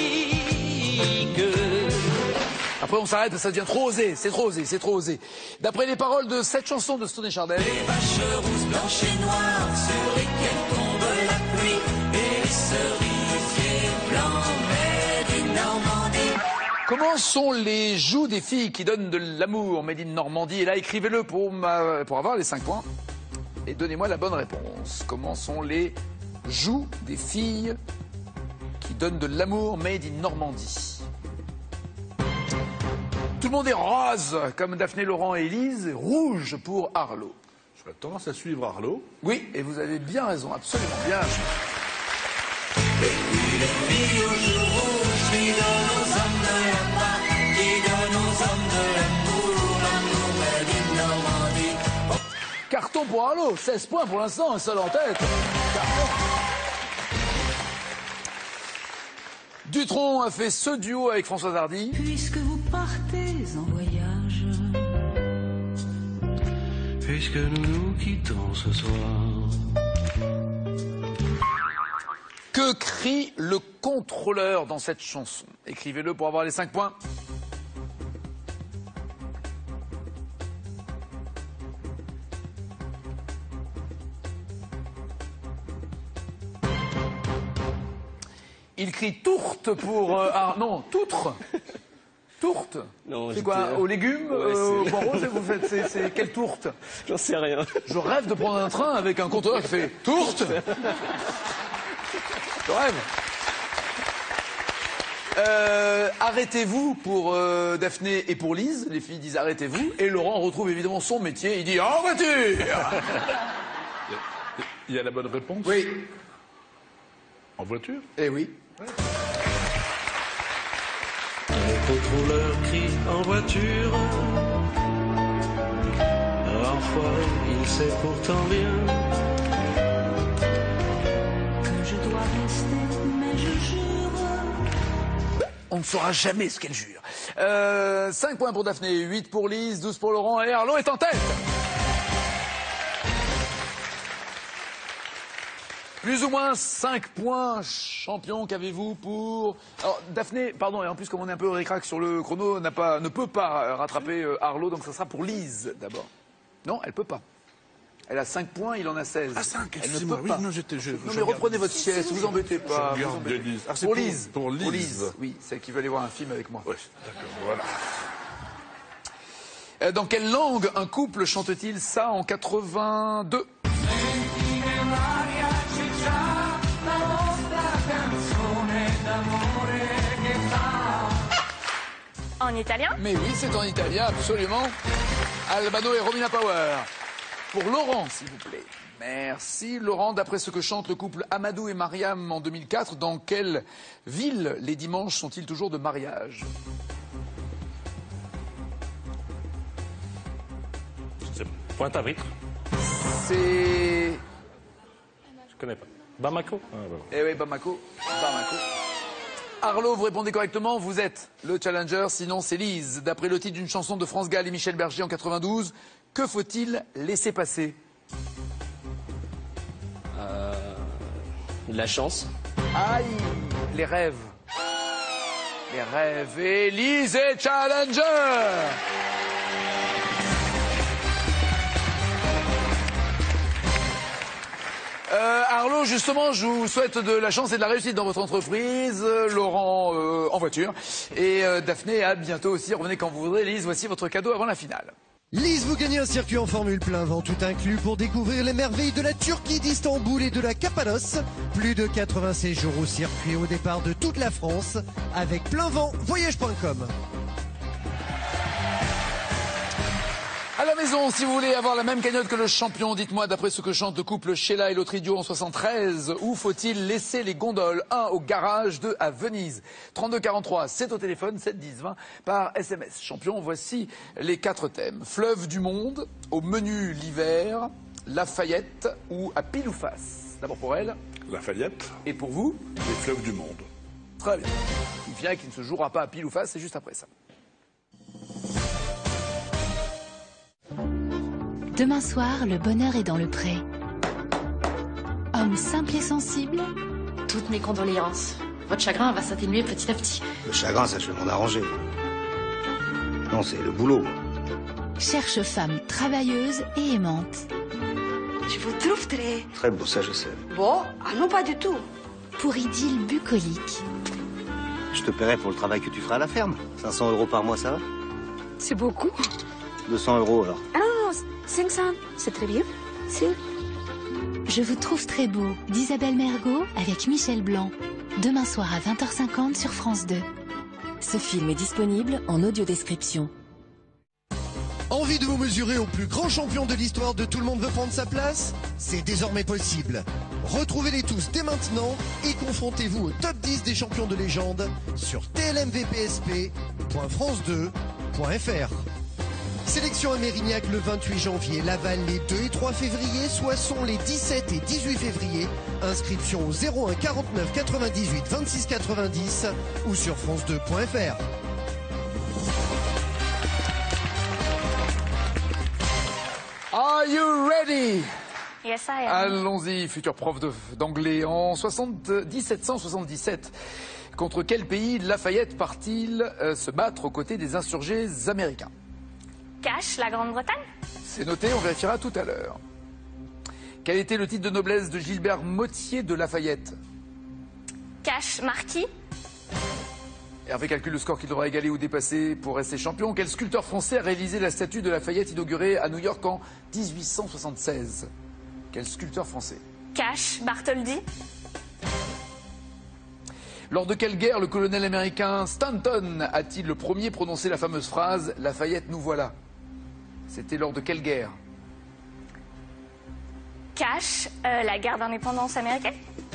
Après on s'arrête, ça devient trop osé, c'est trop osé, c'est trop osé. D'après les paroles de cette chanson de Stone et Chardin. Les vaches rousses, blanches et noires sur lesquelles tombe la pluie, et les cerisiers blancs mais du Normandie. Comment Comment sont les joues des filles qui donnent de l'amour, made in Normandie? Et là, écrivez-le pour avoir les 5 points. Et donnez-moi la bonne réponse. Comment sont les joues des filles qui donnent de l'amour, made in Normandie? Tout le monde est rose, comme Daphné, Laurent et Élise. Rouge pour Arlo. J'aurais tendance à suivre Arlo. Oui, et vous avez bien raison, absolument bien. Carton pour Arlo, 16 points pour l'instant, un seul en tête. Carton. Dutronc a fait ce duo avec Françoise Hardy. Puisque vous partez en voyage, puisque nous nous quittons ce soir. Que crie le contrôleur dans cette chanson? Écrivez-le pour avoir les 5 points. Il crie tourte pour... non, toutre. Tourte. C'est quoi? Aux légumes, aux poireaux, vous faites, c'est quelle tourte? J'en sais rien. Je rêve de prendre un train avec un contrôleur qui fait tourte. Je rêve. Arrêtez-vous pour Daphné et pour Lise. Les filles disent arrêtez-vous. Et Laurent retrouve évidemment son métier. Il dit en voiture. Il y a la bonne réponse? Oui. En voiture? Eh oui. Le contrôleur crie en voiture. Parfois il sait pourtant bien que je dois rester, mais je jure. On ne saura jamais ce qu'elle jure. 5 points pour Daphné, 8 pour Lise, 12 pour Laurent et Arlo est en tête. Plus ou moins 5 points, champion, qu'avez-vous pour... Alors, Daphné, pardon, et en plus, comme on est un peu ric-rac sur le chrono, ne peut pas rattraper Arlo, donc ça sera pour Lise, d'abord. Non, elle peut pas. Elle a 5 points, il en a 16. Ah, 5, elle ne peut oui, pas. non, mais reprenez votre sieste, vous embêtez pas. Je regarde Lise. Ah, c'est pour Lise. Pour Lise. Oui, celle qui veut aller voir un film avec moi. Oui, d'accord, voilà. Dans quelle langue un couple chante-t-il ça en 82? En italien? Mais oui, c'est en italien, absolument. Albano et Romina Power. Pour Laurent, s'il vous plaît. Merci. Laurent, d'après ce que chante le couple Amadou et Mariam en 2004, dans quelle ville les dimanches sont-ils toujours de mariage? C'est Pointe-à-Pitre. C'est... Je connais pas. Bamako. Eh oui, Bamako. Bamako. Arlo, vous répondez correctement, vous êtes le challenger, sinon c'est Lise. D'après le titre d'une chanson de France Gall et Michel Berger en 92, que faut-il laisser passer? La chance. Aïe, les rêves. Les rêves. Et Lise est challenger. Arlo, justement, je vous souhaite de la chance et de la réussite dans votre entreprise. Laurent en voiture. Et Daphné, à bientôt aussi. Revenez quand vous voudrez. Lise, voici votre cadeau avant la finale. Lise, vous gagnez un circuit en Formule plein vent tout inclus pour découvrir les merveilles de la Turquie, d'Istanbul et de la Cappadoce. Plus de 86 jours au circuit au départ de toute la France avec plein vent voyage.com. À la maison, si vous voulez avoir la même cagnotte que le champion, dites-moi, d'après ce que chante le couple Sheila et l'autre idiot en 73, où faut-il laisser les gondoles? 1 au garage, 2 à Venise. 32 43, c'est au téléphone, 7 10 20 par SMS. Champion, voici les 4 thèmes. Fleuve du monde, au menu l'hiver, Lafayette ou à pile ou face. D'abord pour elle. Lafayette. Et pour vous? Les fleuves du monde. Très bien. Une finale qui ne se jouera pas à pile ou face, c'est juste après ça. Demain soir, le bonheur est dans le pré. Homme simple et sensible. Toutes mes condoléances. Votre chagrin va s'atténuer petit à petit. Le chagrin, ça je vais m'en arranger. Non, c'est le boulot. Cherche femme travailleuse et aimante. Je vous trouve très... Très beau, ça je sais. Bon, ah non pas du tout. Pour idylle bucolique. Je te paierai pour le travail que tu feras à la ferme. 500 € par mois, ça va? C'est beaucoup. 200 € alors. Ah non, 500, c'est très bien. Si. Je vous trouve très beau d'Isabelle Mergo avec Michel Blanc. Demain soir à 20h50 sur France 2. Ce film est disponible en audiodescription. Envie de vous mesurer au plus grand champion de l'histoire de Tout le monde veut prendre sa place? C'est désormais possible. Retrouvez-les tous dès maintenant et confrontez-vous au top 10 des champions de légende sur tlmvpsp.france2.fr. Sélection à Mérignac le 28 janvier, Laval les 2 et 3 février, Soissons les 17 et 18 février. Inscription au 01 49 98 26 90 ou sur france2.fr. Are you ready? Yes, I am. Allons-y, futur prof d'anglais. En 1777, contre quel pays Lafayette part-il se battre aux côtés des insurgés américains? Cache, la Grande-Bretagne. C'est noté, on vérifiera tout à l'heure. Quel était le titre de noblesse de Gilbert Motier de Lafayette? Cache, marquis. Hervé calcule le score qu'il devra égaler ou dépasser pour rester champion. Quel sculpteur français a réalisé la statue de Lafayette inaugurée à New York en 1876? Quel sculpteur français? Cache, Bartholdi. Lors de quelle guerre le colonel américain Stanton a-t-il le premier prononcé la fameuse phrase « Lafayette, nous voilà » ? C'était lors de quelle guerre? Cache, la guerre d'indépendance américaine.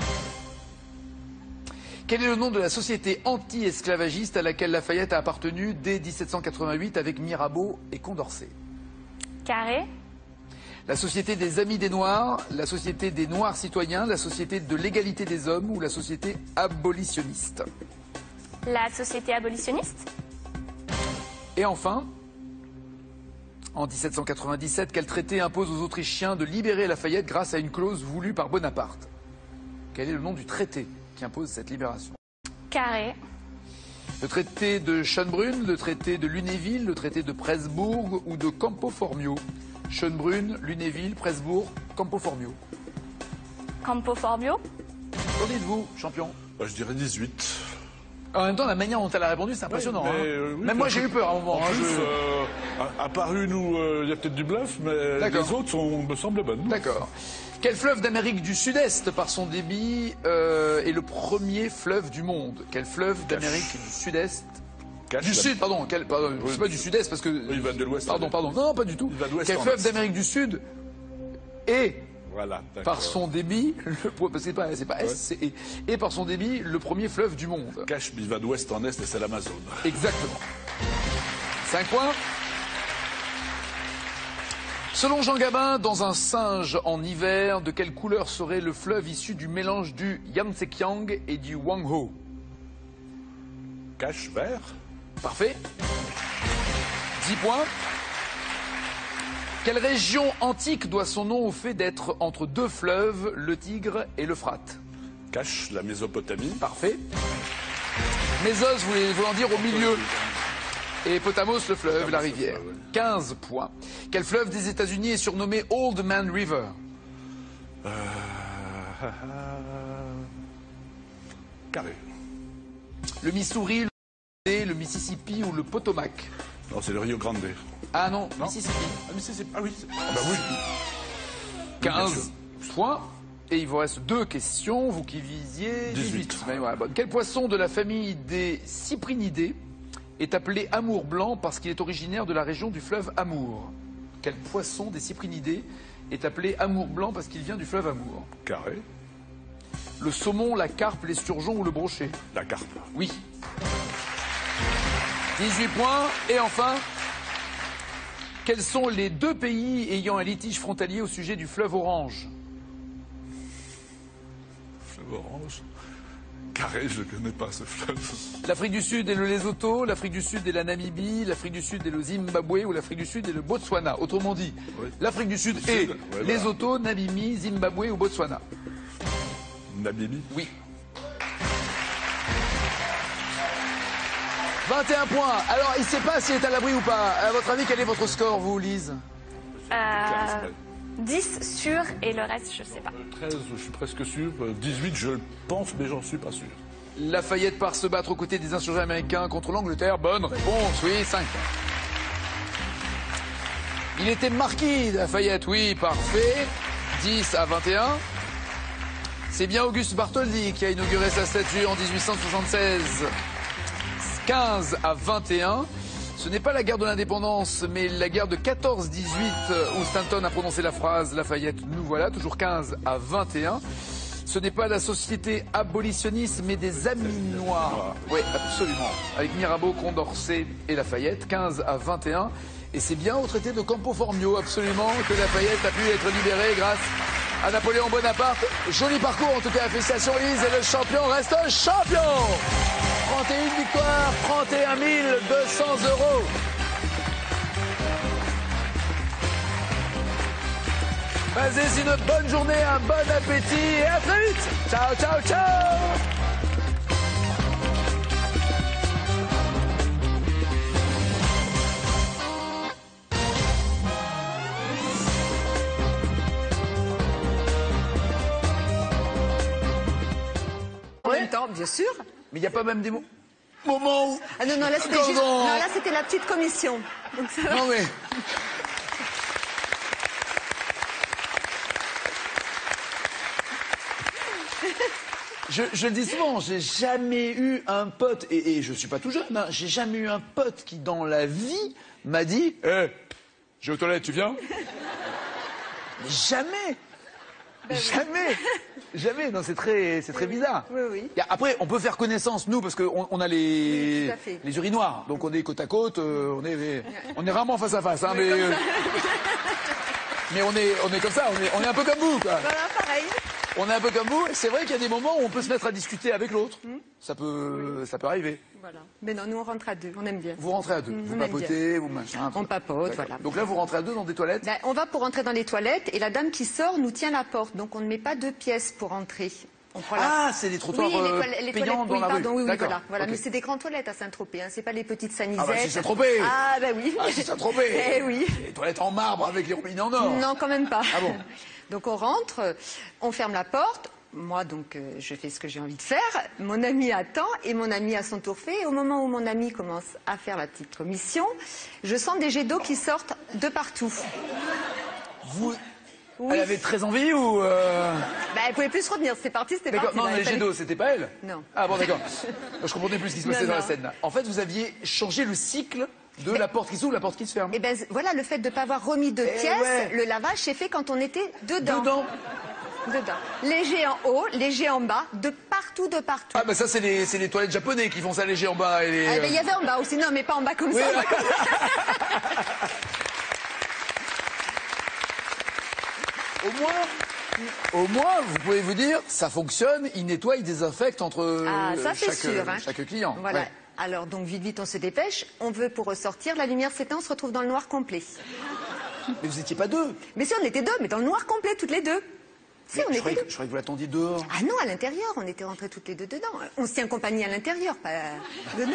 Quel est le nom de la société anti-esclavagiste à laquelle Lafayette a appartenu dès 1788 avec Mirabeau et Condorcet? Carré. La Société des Amis des Noirs, la Société des Noirs Citoyens, la Société de l'Égalité des Hommes ou la Société abolitionniste? La société abolitionniste. Et enfin, en 1797, quel traité impose aux Autrichiens de libérer Lafayette grâce à une clause voulue par Bonaparte? Quel est le nom du traité qui impose cette libération? Carré. Le traité de Schönbrunn, le traité de Lunéville, le traité de Presbourg ou de Campo Formio? Schönbrunn, Lunéville, Presbourg, Campo Formio. Campo Formio. Qu'en dites-vous, champion? Je dirais 18. En même temps, la manière dont elle a répondu, c'est impressionnant. Oui, hein. Même moi, j'ai eu peur à un moment. En plus, à part une où il y a peut-être du bluff, mais les autres me semblent bonnes. D'accord. Quel fleuve d'Amérique du Sud-Est, par son débit, est le premier fleuve du monde? Quel fleuve d'Amérique du Sud-Est? Du Sud, pardon. C'est pas du Sud-Est, parce que... Il va de l'Ouest. Pardon. Non, pas du tout. Quel fleuve d'Amérique du Sud est... Voilà, par son débit, parce que c'est pas S, c'est E, et par son débit, le premier fleuve du monde. Cache, il va d'ouest en est et c'est l'Amazone. Exactement. 5 points. Selon Jean Gabin, dans un singe en hiver, de quelle couleur serait le fleuve issu du mélange du Yangtze-Kiang et du Huanghe? Cache, vert. Parfait. 10 points. Quelle région antique doit son nom au fait d'être entre deux fleuves, le Tigre et l'Euphrate? Cache, la Mésopotamie. Parfait. Mésos, voulant dire au milieu. Et Potamos, le fleuve, la rivière. 15 points. Quel fleuve des États-Unis est surnommé Old Man River? Carré. Le Missouri, le Mississippi ou le Potomac? Non, c'est le Rio Grande. Ah non, Mississippi. Ah, Mississippi. Ah oui. Ah bah oui. 15 points. Et il vous reste 2 questions, vous qui visiez 18. Mais voilà, bon. Quel poisson de la famille des cyprinidés est appelé amour blanc parce qu'il est originaire de la région du fleuve Amour? Quel poisson des cyprinidés est appelé amour blanc parce qu'il vient du fleuve Amour? Carré. Le saumon, la carpe, l'esturgeon ou le brochet? La carpe. Oui. 18 points. Et enfin, quels sont les 2 pays ayant un litige frontalier au sujet du fleuve Orange? Fleuve Orange. Carré, je ne connais pas ce fleuve. L'Afrique du Sud et le Lesotho, l'Afrique du Sud et la Namibie, l'Afrique du Sud et le Zimbabwe ou l'Afrique du Sud et le Botswana. Autrement dit, l'Afrique du Sud et Lesotho, Namibie, Zimbabwe ou Botswana. Namibie? Oui. 21 points. Alors, il ne sait pas s'il est à l'abri ou pas. À votre avis, quel est votre score, vous, Lise? 10 sûr et le reste, je sais pas. 13, je suis presque sûr. 18, je pense, mais j'en suis pas sûr. Lafayette part se battre aux côtés des insurgés américains contre l'Angleterre. Bonne réponse, oui, 5 points. Il était marquis de Lafayette, oui, parfait. 10 à 21. C'est bien Auguste Bartholdi qui a inauguré sa statue en 1876. 15 à 21. Ce n'est pas la guerre de l'indépendance, mais la guerre de 14-18 où Stanton a prononcé la phrase Lafayette, nous voilà, toujours 15 à 21. Ce n'est pas la société abolitionniste, mais des amis noirs. Oui, absolument. Avec Mirabeau, Condorcet et Lafayette, 15 à 21. Et c'est bien au traité de Campo Formio, absolument, que Lafayette a pu être libéré grâce à Napoléon Bonaparte. Joli parcours, en tout cas, félicitations Lise, et le champion reste champion. 31 victoires, 31 200 €. Passez une bonne journée, un bon appétit et à très vite. Ciao, ciao, ciao. En même temps, bien sûr. Mais il n'y a pas même des moments où... Ah non, non, là c'était juste... Non, là c'était la petite commission. Donc, ça va. Non mais... Je le dis souvent, j'ai jamais eu un pote, et je suis pas tout jeune, hein, j'ai jamais eu un pote qui dans la vie m'a dit « Eh, j'ai aux toilettes, tu viens ?» Mais jamais. Jamais. Jamais. Non, c'est très bizarre. Oui, oui. Après, on peut faire connaissance, nous, parce qu'on a Oui, tout à fait. les urinoirs. Donc on est côte à côte, on est rarement face à face. Hein, mais on est comme ça, on est un peu comme vous, quoi. Voilà, pareil. On est un peu comme vous, et c'est vrai qu'il y a des moments où on peut se mettre à discuter avec l'autre. Ça peut arriver. Voilà. Mais non, nous on rentre à deux, on aime bien. Vous rentrez à deux, vous papotez, vous machin. On papote, voilà. Donc là, vous rentrez à deux dans des toilettes. Ben, on va pour rentrer dans les toilettes, et la dame qui sort nous tient la porte, donc on ne met pas deux pièces pour entrer. On prend Ah, c'est des trottoirs les payants dans la rue. Pardon, oui, D'accord. voilà. Ok. Mais c'est des grandes toilettes à Saint-Tropez, hein. C'est pas les petites sanisettes. Ah bah c'est Saint-Tropez. Ah bah oui. Ah c'est Saint-Tropez. Eh oui. Les toilettes en marbre avec les robinets en or. Non, quand même pas. Ah bon. Donc on rentre, on ferme la porte. Moi, donc, je fais ce que j'ai envie de faire. Mon ami attend et mon ami à son tour fait. Et au moment où mon ami commence à faire la petite commission, je sens des jets d'eau qui sortent de partout. Vous... Oui. Elle avait très envie ou... Bah, elle pouvait plus se retenir. C'était parti, c'était parti. Non, Bah, les jets d'eau, c'était pas elle? Non. Ah bon, d'accord. Je comprenais plus ce qui se passait Non, dans la non. scène. Là. En fait, vous aviez changé le cycle de la porte qui s'ouvre, la porte qui se ferme. Et ben voilà, le fait de ne pas avoir remis de pièces, ouais. le lavage s'est fait quand on était dedans. Dedans. Léger en haut, léger en bas, de partout, de partout. Ah bah ça, c'est les toilettes japonais qui font ça léger en bas. Et les, Ah, ben, il y avait en bas aussi, non, mais pas en bas comme Oui, ça. ouais. Au moins, vous pouvez vous dire, ça fonctionne, il nettoie, il désinfecte entre Ah, ça c'est sûr. Hein. chaque client. Voilà. Ouais. Alors, donc, vite, on se dépêche. On veut pour ressortir. La lumière s'éteint, on se retrouve dans le noir complet. Mais vous étiez pas deux. Mais si, on était deux, mais dans le noir complet, toutes les deux. Si, on je était croyais deux. que vous l'attendiez dehors. Ah non, à l'intérieur, on était rentrés toutes les deux dedans. On se tient compagnie à l'intérieur, pas dedans.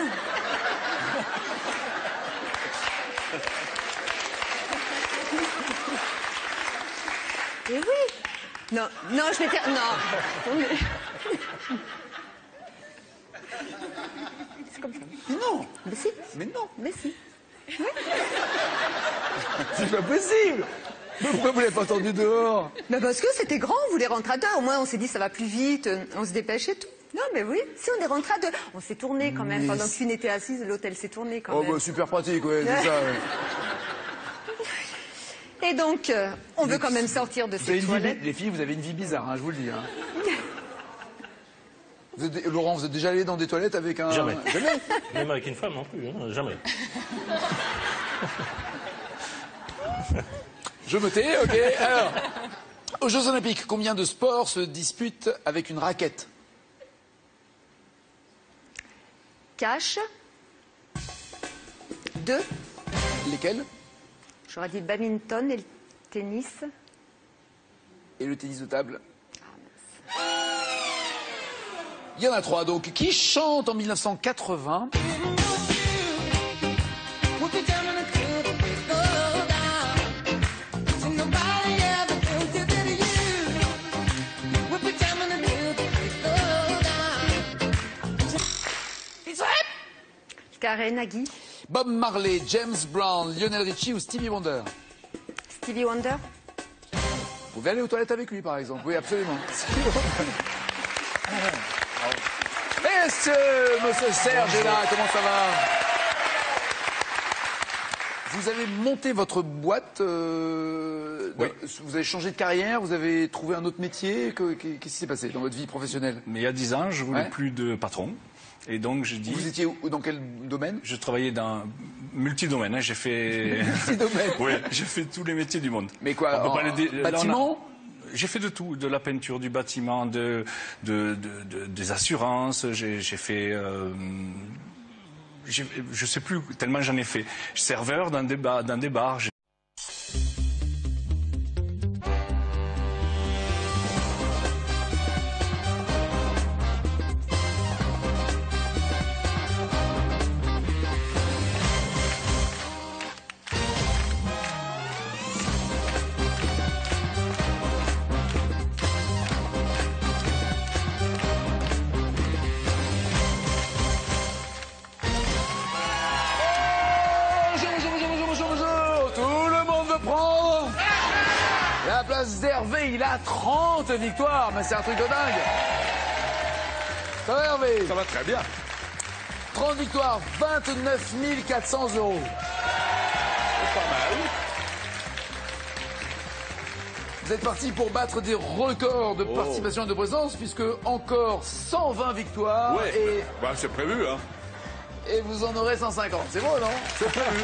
Et oui. Non, non, je vais faire... Non. C'est comme ça. Mais non. Mais si. Mais non. Mais si. C'est pas possible. Mais pourquoi vous l'avez pas attendu dehors? Mais parce que c'était grand, on voulait rentrer à deux. Au moins, on s'est dit, ça va plus vite, on se dépêche et tout. Non, mais oui, si on est rentré à deux. On s'est tourné quand même. Mais Pendant qu'une était assise, l'autre, elle s'est tournée quand Oh même. bah super pratique, ouais, c'est ça. Ouais. Et donc, on veut quand même sortir de Vous avez ces une vie, toilettes. les filles, vous avez une vie bizarre, hein, je vous le dis. Hein. Laurent, vous êtes déjà allé dans des toilettes avec un... Jamais. Jamais. Même avec une femme non plus, hein, jamais. Je me tais, ok. Alors, aux Jeux Olympiques, combien de sports se disputent avec une raquette? Cache. 2. Lesquels? J'aurais dit le badminton et le tennis. Et le tennis de table? Il y en a 3, donc. Qui chante en 1980? Karen Nagy. Bob Marley, James Brown, Lionel Richie ou Stevie Wonder? Stevie Wonder. Vous pouvez aller aux toilettes avec lui, par exemple. Oui, absolument. Monsieur Serge est là, comment ça va? Vous avez monté votre boîte, oui. Vous avez changé de carrière, vous avez trouvé un autre métier. Qu'est-ce qui s'est passé dans votre vie professionnelle? Mais il y a 10 ans, je voulais plus de patron. Et donc j'ai dit... Vous étiez dans quel domaine? Je travaillais dans multidomaine. Hein, j'ai fait... Multidomaine. Oui, j'ai fait tous les métiers du monde. Mais quoi, bâtiment? J'ai fait de tout, de la peinture, du bâtiment, des assurances. J'ai fait... je sais plus tellement j'en ai fait. Serveur dans des bars. Hervé, il a 30 victoires, mais c'est un truc de dingue. Ça va, Hervé? Ça va très bien. 30 victoires, 29 400 €. C'est pas mal. Vous êtes parti pour battre des records de participation et de présence, puisque encore 120 victoires. Ouais, et... bah, c'est prévu, hein. Et vous en aurez 150. C'est bon, non? C'est prévu.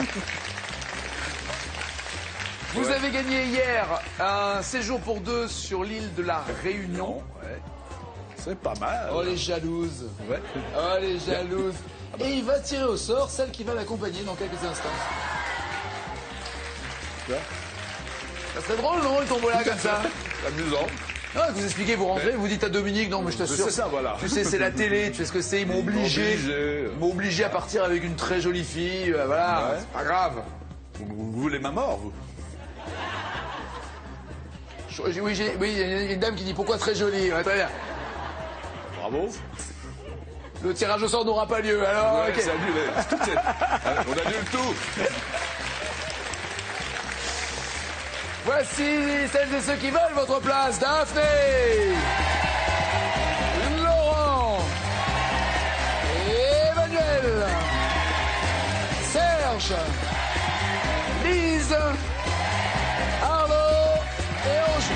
Vous avez gagné hier un séjour pour deux sur l'île de la Réunion. Ouais. C'est pas mal. Oh, les jalouses. Ouais. Oh, les jalouses. Et il va tirer au sort celle qui va l'accompagner dans quelques instants. Ouais. Ça serait drôle, non, le tombola comme ça? C'est amusant. Non, vous expliquez, vous rentrez, vous dites à Dominique, non, mais je t'assure. C'est ça, voilà. Tu sais, c'est la télé, tu sais ce que c'est, ils m'ont obligé à partir avec une très jolie fille, voilà, Ouais. c'est pas grave. Vous voulez ma mort, vous? Oui, il y a une dame qui dit pourquoi très jolie, ouais, très bien. Bravo. Le tirage au sort n'aura pas lieu, alors, Ouais, ok. c'est annulé. On annule tout. Voici celles et ceux qui veulent votre place. Daphné, Laurent, Emmanuel, Serge, Lise, Arnaud et Ange.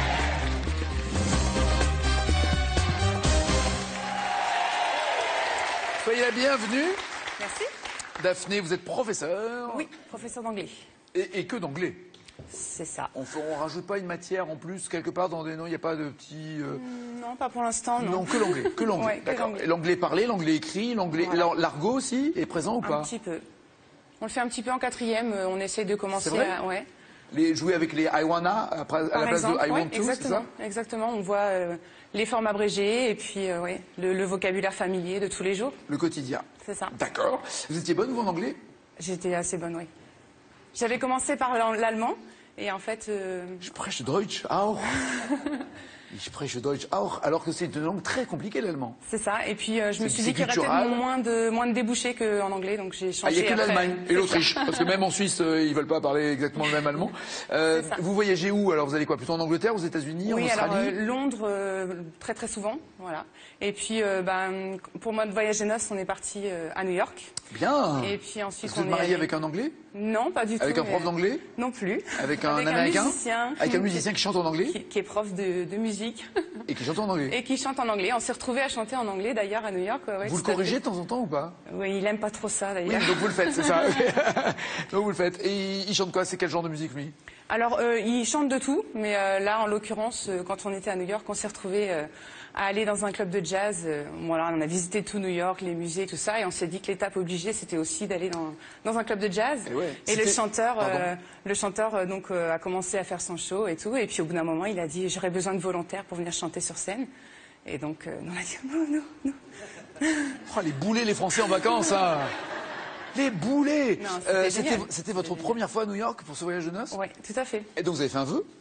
Soyez la bienvenue. Merci. Daphné, vous êtes professeur. Oui, professeur d'anglais. Et que d'anglais. C'est ça. On rajoute pas une matière en plus quelque part dans des noms, il n'y a pas de petits... Non, pas pour l'instant, non. Non, que l'anglais, que l'anglais. Ouais, que d'accord. l'anglais. Et l'anglais parlé, l'anglais écrit, l'anglais... Voilà. L'argot aussi est présent ou pas? Un petit peu. On le fait un petit peu en quatrième, on essaie de commencer C'est vrai à... Ouais. Jouer avec les I wanna à la place de I want to, c'est ça? Exactement, on voit les formes abrégées et puis le vocabulaire familier de tous les jours. Le quotidien. C'est ça. D'accord. Vous étiez bonne, vous, en anglais? J'étais assez bonne, oui. J'avais commencé par l'allemand et en fait... Je spreche Deutsch auch. Ich spreche Deutsch auch, alors que c'est une langue très compliquée, l'allemand. C'est ça, et puis je me suis dit qu'il y aurait cultural. peut-être moins de débouchés qu'en anglais, donc j'ai changé. Il n'y a que après. l'Allemagne et l'Autriche, parce que même en Suisse, ils veulent pas parler exactement le même allemand. Vous voyagez où? Alors vous allez quoi? Plutôt en Angleterre, aux États-Unis, Oui, en Australie? alors Londres, très très souvent, voilà. Et puis pour moi de voyage de noces, on est parti à New York. Bien. Et puis ensuite Vous êtes marié avec un Anglais? Non, pas du tout. Avec un prof d'anglais? Non plus. Avec un Américain? Musicien. Avec un musicien qui chante en anglais? Qui est prof de musique. Et qui chante en anglais? Et qui chante en anglais. On s'est retrouvés à chanter en anglais d'ailleurs à New York. Ouais, vous le corrigez de temps en temps ou pas? Oui, il aime pas trop ça d'ailleurs. Oui, donc vous le faites, c'est ça. Donc vous le faites. Et il chante quoi? C'est quel genre de musique, lui? Alors, il chante de tout, mais là, en l'occurrence, quand on était à New York, on s'est retrouvés à aller dans un club de jazz. Voilà, on a visité tout New York, les musées, tout ça, et on s'est dit que l'étape obligée, c'était aussi d'aller dans un club de jazz. Et le chanteur, donc a commencé à faire son show et tout, et puis au bout d'un moment, il a dit j'aurais besoin de volontaires pour venir chanter sur scène. Et donc, on a dit non. Oh, les boulets, les Français en vacances, hein. Les boulets. C'était votre première fois à New York pour ce voyage de noces? Oui, tout à fait. Et donc vous avez fait un vœu?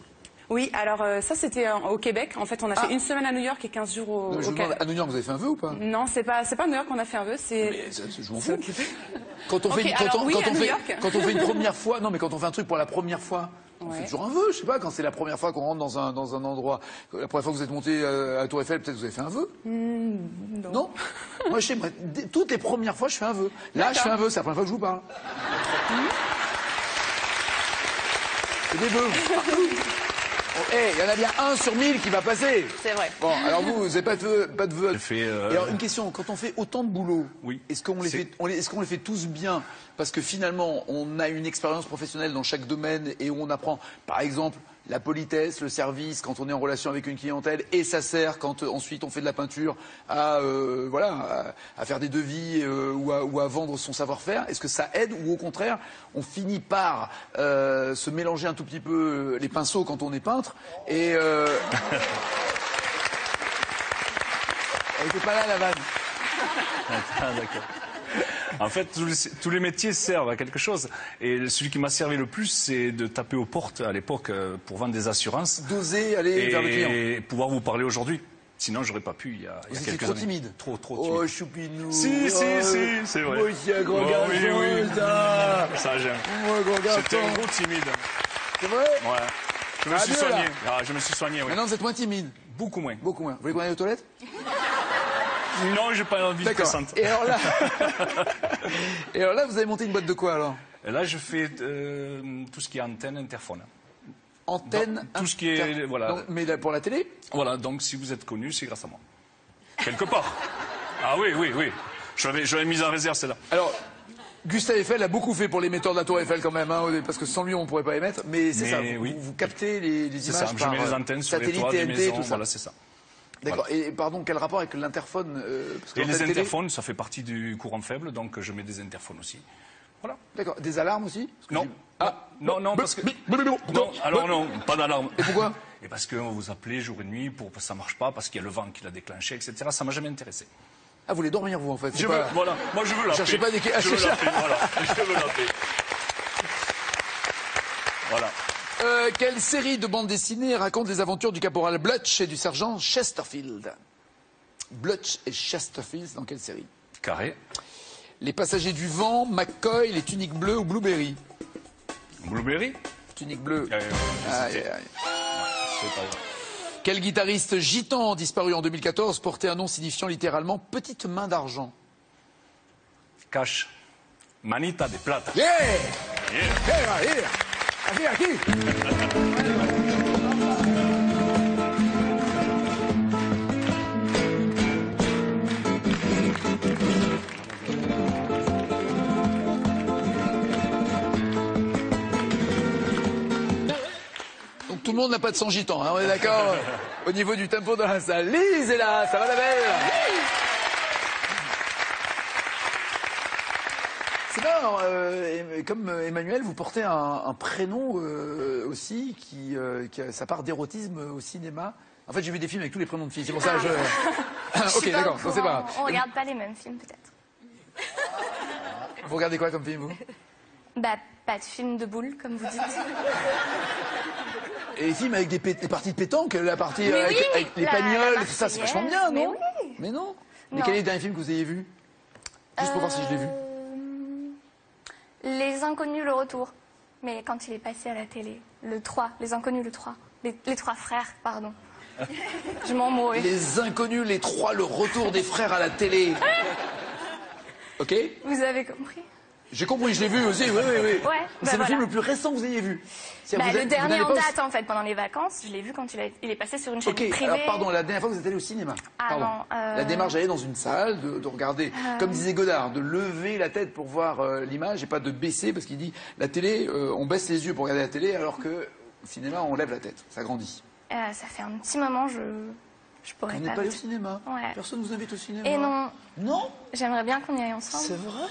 Oui, alors ça c'était au Québec. En fait, on a fait une semaine à New York et 15 jours au Non, je vous demande, à New York, vous avez fait un vœu ou pas? Non, c'est pas à New York qu'on a fait un vœu, c'est... Mais je m'en fous. Quand on fait, Ok, alors oui, à New York. quand on fait une première fois, non mais quand on fait un truc pour la première fois, on fait toujours un vœu, je sais pas, quand c'est la première fois qu'on rentre dans un endroit, la première fois que vous êtes monté à Tour Eiffel, peut-être que vous avez fait un vœu? Non. Moi je sais, toutes les premières fois je fais un vœu. Là je fais un vœu, c'est la première fois que je vous parle. C'est des vœux. Il y en a bien 1 sur 1000 qui va passer. C'est vrai. Bon, alors vous n'avez pas de vœu. Et alors une question, quand on fait autant de boulot, est-ce qu'on les fait tous bien parce que finalement on a une expérience professionnelle dans chaque domaine et où on apprend, par exemple, la politesse, le service quand on est en relation avec une clientèle et ça sert quand ensuite on fait de la peinture à faire des devis ou à vendre son savoir-faire. Est-ce que ça aide ou au contraire on finit par se mélanger un tout petit peu les pinceaux quand on est peintre et elle était pas là la vanne. D'accord. En fait, tous les métiers servent à quelque chose. Et celui qui m'a servi le plus, c'est de taper aux portes à l'époque pour vendre des assurances. D'oser aller vers le client. Et pouvoir vous parler aujourd'hui. Sinon, j'aurais pas pu il y a quelques années. Trop timide. Trop timide. Oh, choupinou. Si, c'est vrai. Moi aussi, un grand garçon, oui. Ça, j'aime. Moi, grand garçon. J'étais un gros timide. C'est vrai? Ouais. Je me suis soigné. Je me suis soigné, oui. Maintenant, vous êtes moins timide. Beaucoup moins. Beaucoup moins. Vous voulez qu'on aille aux toilettes? Non, j'ai pas envie de descendre. Et alors là, vous avez monté une boîte de quoi alors? Et là, je fais tout ce qui est antenne, interphone. Antenne, tout ce qui est voilà. Donc, mais là, pour la télé? Voilà. Donc, si vous êtes connu, c'est grâce à moi. Quelque part. Ah oui. Je l'avais mise en réserve celle-là. Alors, Gustave Eiffel a beaucoup fait pour l'émetteur de la Tour Eiffel quand même, hein, parce que sans lui on ne pourrait pas émettre. Mais c'est ça. Vous captez les images ça, par je mets les antennes sur les toits TNT, des maisons. tout ça. Voilà, c'est ça. D'accord. Voilà. Et pardon, quel rapport avec l'interphone Et les interphones, ça fait partie du courant faible, donc je mets des interphones aussi. Voilà. D'accord. Des alarmes aussi? Non. Non, parce que... Non, alors non, pas d'alarme. Et pourquoi? Et parce qu'on vous appelait jour et nuit, que ça marche pas, parce qu'il y a le vent qui l'a déclenché, etc. Ça m'a jamais intéressé. Ah, vous voulez dormir, vous, en fait? Voilà. Moi, je veux la paix. Cherchez pas des... Je veux la paix, voilà. Je veux la paix. Voilà. Quelle série de bandes dessinées raconte les aventures du caporal Blutch et du sergent Chesterfield? Blutch et Chesterfield, dans quelle série? Carré. Les passagers du vent, McCoy, les tuniques bleues ou Blueberry? Blueberry? Tunique bleue. C'est pas grave. Quel guitariste gitan disparu en 2014 portait un nom signifiant littéralement petite main d'argent? Cash. Manita de plata. Yeah! Yeah! Aquí! Donc tout le monde n'a pas de son gitan, hein, on est d'accord? Au niveau du tempo dans la salle. Lise est là, ça va la belle? C'est marrant, comme Emmanuel, vous portez un prénom aussi qui a sa part d'érotisme au cinéma. En fait, j'ai vu des films avec tous les prénoms de filles, c'est pour ça que je... Ok, d'accord, c'est pas grave. On regarde pas les mêmes films, peut-être. Vous regardez quoi comme film, vous? Bah, pas de film de boules, comme vous dites. Et les films avec des parties de pétanque, la partie Mais oui, avec les pagnoles, tout ça, c'est vachement bien, non? Oui. Mais non. Mais quel est le dernier film que vous ayez vu? Juste pour voir si je l'ai vu. Les Inconnus, le retour. Mais quand il est passé à la télé, le 3, Les Inconnus, le 3. Les trois frères, pardon. Je m'en mourais. Les Inconnus, les trois, le retour des frères à la télé. Ok? Vous avez compris? J'ai compris, je l'ai vu aussi, oui. Ouais, c'est le film le plus récent que vous ayez vu. Le dernier en date, en fait, pendant les vacances, je l'ai vu quand il est passé sur une chaîne privée. Alors pardon, la dernière fois que vous êtes allé au cinéma. Pardon. Non, La démarche d'aller dans une salle, de regarder, comme disait Godard, de lever la tête pour voir l'image et pas de baisser, parce qu'il dit, la télé, on baisse les yeux pour regarder la télé, alors que au cinéma, on lève la tête, ça grandit. Ça fait un petit moment, je pourrais pas. Vous n'êtes pas allé au cinéma? Ouais. Personne ne vous invite au cinéma? Et non. Non? J'aimerais bien qu'on y aille ensemble. C'est vrai?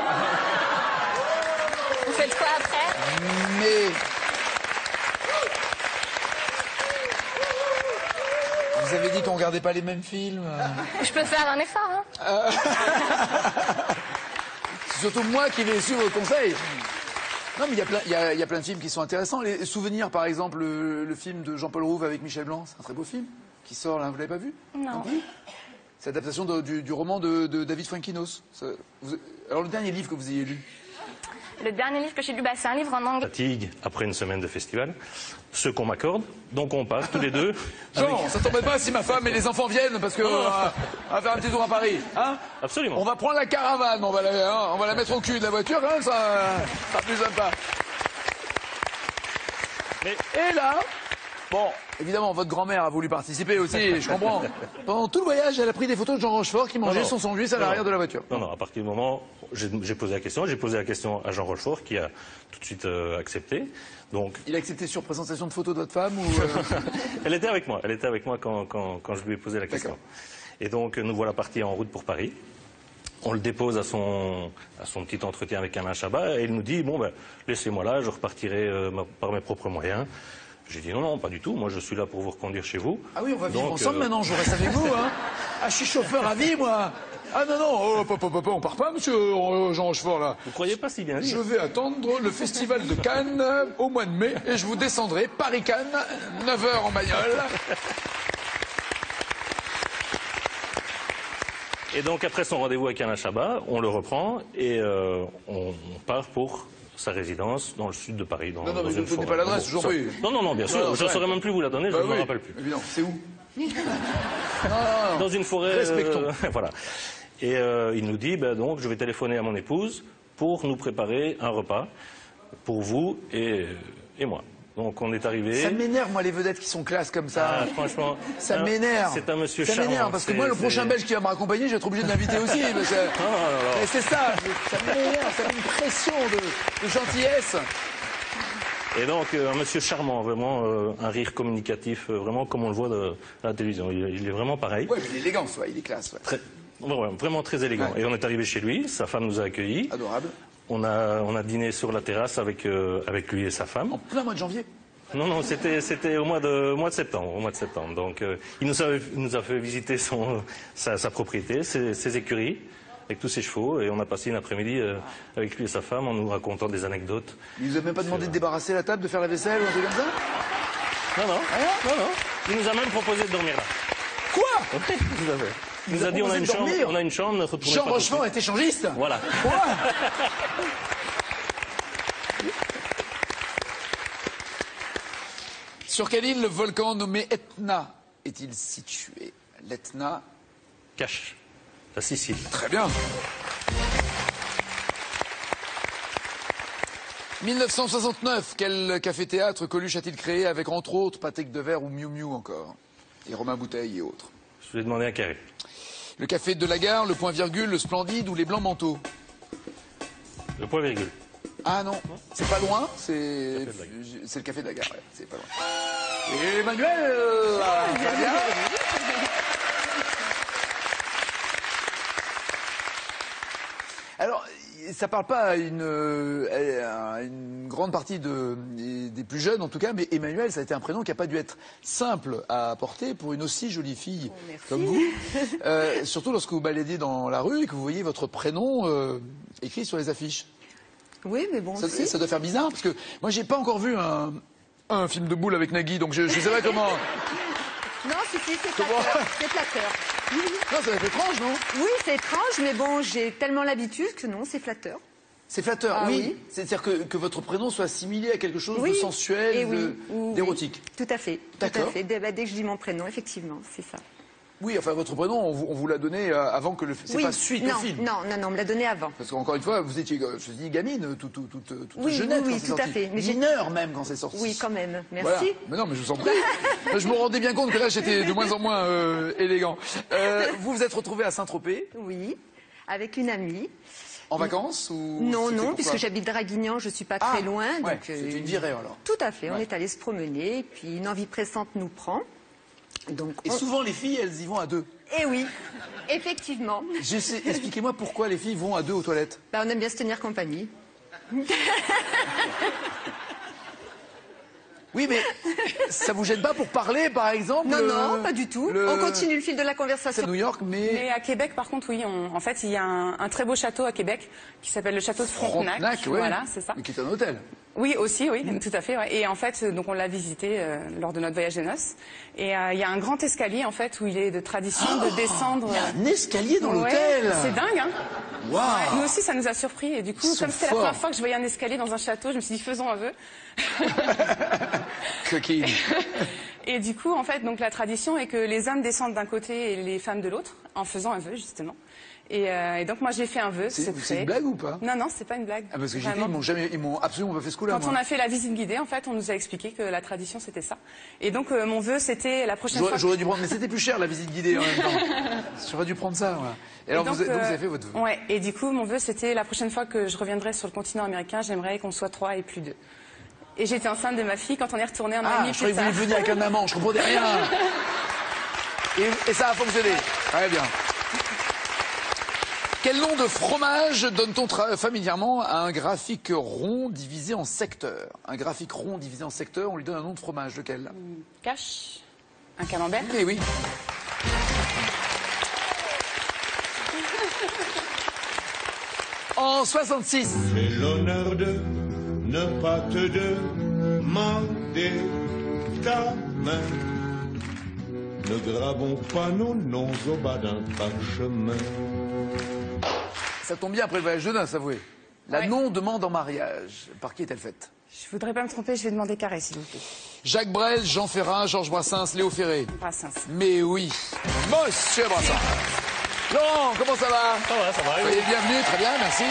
Vous faites quoi après? Mais... Vous avez dit qu'on regardait pas les mêmes films. Je peux faire un effort, hein. C'est surtout moi qui vais suivre vos conseils. Non, mais il y a plein de films qui sont intéressants. Les souvenirs, par exemple, le film de Jean-Paul Rouve avec Michel Blanc, c'est un très beau film qui sort là. Vous l'avez pas vu? Non. C'est l'adaptation du roman de David Fuenquinos. Alors, le dernier livre que vous ayez lu? Le dernier livre que j'ai lu, c'est un livre en anglais. Fatigue après une semaine de festival, ce qu'on m'accorde. Donc on part tous les deux. Jean, ça t'embête pas si ma femme et les enfants viennent parce que on va faire un petit tour à Paris, hein? Absolument. On va prendre la caravane, on va la mettre au cul de la voiture, quand même, ça sera plus sympa. Et là, bon, évidemment, votre grand-mère a voulu participer aussi, je comprends. Pendant tout le voyage, elle a pris des photos de Jean Rochefort qui mangeait son sandwich à l'arrière de la voiture. Non, à partir du moment où j'ai posé la question à Jean Rochefort qui a tout de suite accepté. Donc, il a accepté sur présentation de photos de votre femme ou Elle était avec moi quand je lui ai posé la question. Et donc nous voilà partis en route pour Paris. On le dépose à son petit entretien avec Alain Chabat et il nous dit, bon ben, laissez-moi là, je repartirai par mes propres moyens. J'ai dit non, pas du tout, moi je suis là pour vous reconduire chez vous. Ah oui, on va vivre ensemble maintenant, je reste avec vous, hein. Ah, je suis chauffeur à vie, moi. Ah non, on part pas, monsieur Jean Rochefort, là. Vous croyez pas si bien dire? Je vais attendre le festival de Cannes au mois de mai et je vous descendrai Paris-Cannes, 9h en bagnole. Et donc après son rendez-vous avec Alain Chabat, on le reprend et on part pour sa résidence dans le sud de Paris. Non, mais je ne connais pas l'adresse, je vous en prie. Non, bien sûr, je ne saurais même plus vous la donner, je ne me rappelle plus. Évidemment, c'est où? Dans une forêt. Respectons. Voilà. Et il nous dit, donc, je vais téléphoner à mon épouse pour nous préparer un repas pour vous et moi. Donc on est arrivé. Ça m'énerve, moi, les vedettes qui sont classe comme ça. Franchement, ça m'énerve. C'est un monsieur charmant. Ça m'énerve parce que moi, le prochain Belge qui va me raccompagner, je vais être obligé de l'inviter aussi. Et c'est ça, ça m'énerve, ça met une pression de gentillesse. Et donc un monsieur charmant, vraiment un rire communicatif, vraiment comme on le voit à la télévision. Il est vraiment pareil. Oui, mais l'élégance, il est classe. Ouais. Vraiment très élégant. Ouais. Et on est arrivé chez lui, sa femme nous a accueillis. Adorable. On a dîné sur la terrasse avec lui et sa femme. En plein mois de janvier? Non, c'était au mois de septembre. Donc il nous a fait visiter sa propriété, ses écuries, avec tous ses chevaux, et on a passé une après-midi avec lui et sa femme en nous racontant des anecdotes. Il vous a même pas demandé de débarrasser la table, de faire la vaisselle ou un truc comme ça? Non. Il nous a même proposé de dormir là. Quoi? Oui, tout à fait. Il nous a dit on a une chambre, ne retournez Jean pas. Rochefort est échangiste? Voilà. Quoi? Sur quelle île le volcan nommé Etna est-il situé? L'Etna cache la Sicile. Très bien. 1969, quel café-théâtre Coluche a-t-il créé avec entre autres Patek Devers ou Miu Miu encore? Et Romain Bouteille et autres. Je vais demander un carré. Le café de la gare, le point virgule, le Splendide ou les Blancs Manteaux? Le point virgule. Ah non, c'est pas loin, c'est le café de la gare, ouais, c'est pas loin. Et Emmanuel, ça va bien? Alors, ça parle pas à une grande partie des plus jeunes en tout cas, mais Emmanuel, ça a été un prénom qui n'a pas dû être simple à porter pour une aussi jolie fille comme vous. Surtout lorsque vous baladez dans la rue et que vous voyez votre prénom écrit sur les affiches. Oui, mais bon. Ça doit faire bizarre parce que moi, j'ai pas encore vu un film de boule avec Nagui, donc je sais pas comment. Non, c'est flatteur. C'est flatteur. Non, ça va être étrange, non? Oui, c'est étrange, mais bon, j'ai tellement l'habitude que non, c'est flatteur. C'est flatteur, ah, oui. C'est-à-dire que votre prénom soit assimilé à quelque chose de sensuel, d'érotique. Tout à fait. D'accord. Tout à fait. Dès que je dis mon prénom, effectivement, c'est ça. Oui, enfin, votre prénom, on vous l'a donné avant que le film. C'est pas suite au film. Non, on me l'a donné avant. Parce qu'encore une fois, vous étiez, je dis, gamine, toute jeunette quand c'est tout sorti. à fait. Mais mineure même quand c'est sorti. Oui, quand même. Merci. Voilà. Mais non, mais je vous en prie. Je me rendais bien compte que là, j'étais de moins en moins élégant. Vous vous êtes retrouvé à Saint-Tropez? Oui, avec une amie. En vacances ou? Non, puisque j'habite Draguignan, je suis pas très loin. Ouais, donc, c'est une virée alors. Tout à fait. On est allé se promener, puis une envie pressante nous prend. Donc, et souvent les filles, elles y vont à deux. Eh oui, effectivement. Expliquez-moi pourquoi les filles vont à deux aux toilettes. On aime bien se tenir compagnie. Oui, mais ça vous gêne pas pour parler, par exemple? Non, non, pas du tout. On continue le fil de la conversation. C'est New York, mais... Mais à Québec, par contre, oui. En fait, il y a un très beau château à Québec qui s'appelle le château de Frontenac. Frontenac, oui. Voilà, c'est ça. Mais qui est un hôtel. Oui, aussi, oui, tout à fait. Ouais. Et en fait, donc on l'a visité lors de notre voyage de noces. Et il y a un grand escalier, en fait, où il est de tradition de descendre. Il y a un escalier dans l'hôtel. C'est dingue, hein? Wow. Ouais, nous aussi, ça nous a surpris. Et du coup, comme c'était la première fois que je voyais un escalier dans un château, je me suis dit, faisons un vœu. Coquine. Et du coup, en fait, donc la tradition est que les hommes descendent d'un côté et les femmes de l'autre, en faisant un vœu, justement. Et donc moi j'ai fait un vœu. C'est une blague ou pas? Non, non, c'est pas une blague. Ah, parce que j'ai dit, ils m'ont absolument pas fait ce coup-là. Quand on a fait la visite guidée, en fait, on nous a expliqué que la tradition c'était ça. Et donc mon vœu c'était la prochaine fois. J'aurais dû prendre, mais c'était plus cher la visite guidée en même temps. J'aurais dû prendre ça. Voilà. Et alors donc, vous avez fait votre vœu. Ouais. Et du coup mon vœu c'était la prochaine fois que je reviendrai sur le continent américain, j'aimerais qu'on soit 3 et plus 2. Et j'étais enceinte de ma fille quand on est retourné en Amérique. Je croyais que vous vouliez venir avec un amant, je comprenais rien. Et ça a fonctionné. Très bien. Quel nom de fromage donne-t-on familièrement à un graphique rond divisé en secteurs? Un graphique rond divisé en secteurs, on lui donne un nom de fromage. Lequel? Cache. Un camembert. Eh oui. En 66. J'ai l'honneur de ne pas te demander ta main. Ne gravons pas nos noms au bas d'un parchemin. Ça tombe bien après le voyage de noces, avouez. La non-demande en mariage, par qui est-elle faite? Je voudrais pas me tromper, je vais demander Carré, s'il vous plaît. Jacques Brel, Jean Ferrat, Georges Brassens, Léo Ferré. Brassens. Mais oui, Monsieur Brassens. Laurent, comment ça va? Ça va. Soyez bienvenue, très bien, merci.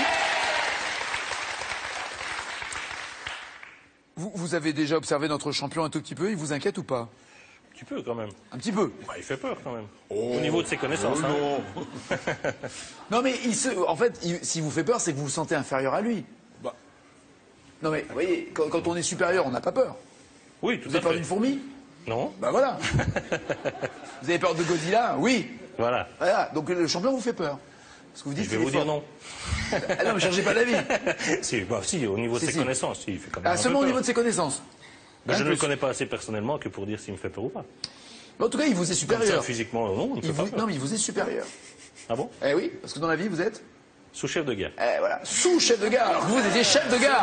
Vous avez déjà observé notre champion un tout petit peu, il vous inquiète ou pas? Un petit peu quand même. Un petit peu? Bah, il fait peur quand même. Au niveau de ses connaissances. Non, non mais en fait, s'il vous fait peur, c'est que vous vous sentez inférieur à lui. Bah. Non mais, vous voyez, quand on est supérieur, on n'a pas peur. Oui, tout à fait. Vous avez peur d'une fourmi? Non. Bah voilà. Vous avez peur de Godzilla? Oui. Voilà. Donc le champion vous fait peur. Parce que vous dites je vais vous dire non. Ah non, mais changez pas d'avis. si, au niveau de ses connaissances, il fait quand même. Seulement au niveau de ses connaissances. Je ne le connais pas assez personnellement que pour dire s'il me fait peur ou pas. Mais en tout cas, il vous est supérieur. Comme ça, physiquement, non, il me fait pas peur. Non, mais il vous est supérieur. Ah bon? Eh oui, parce que dans la vie, vous êtes sous-chef de gare. Eh voilà, sous-chef de gare, alors que vous étiez chef de gare.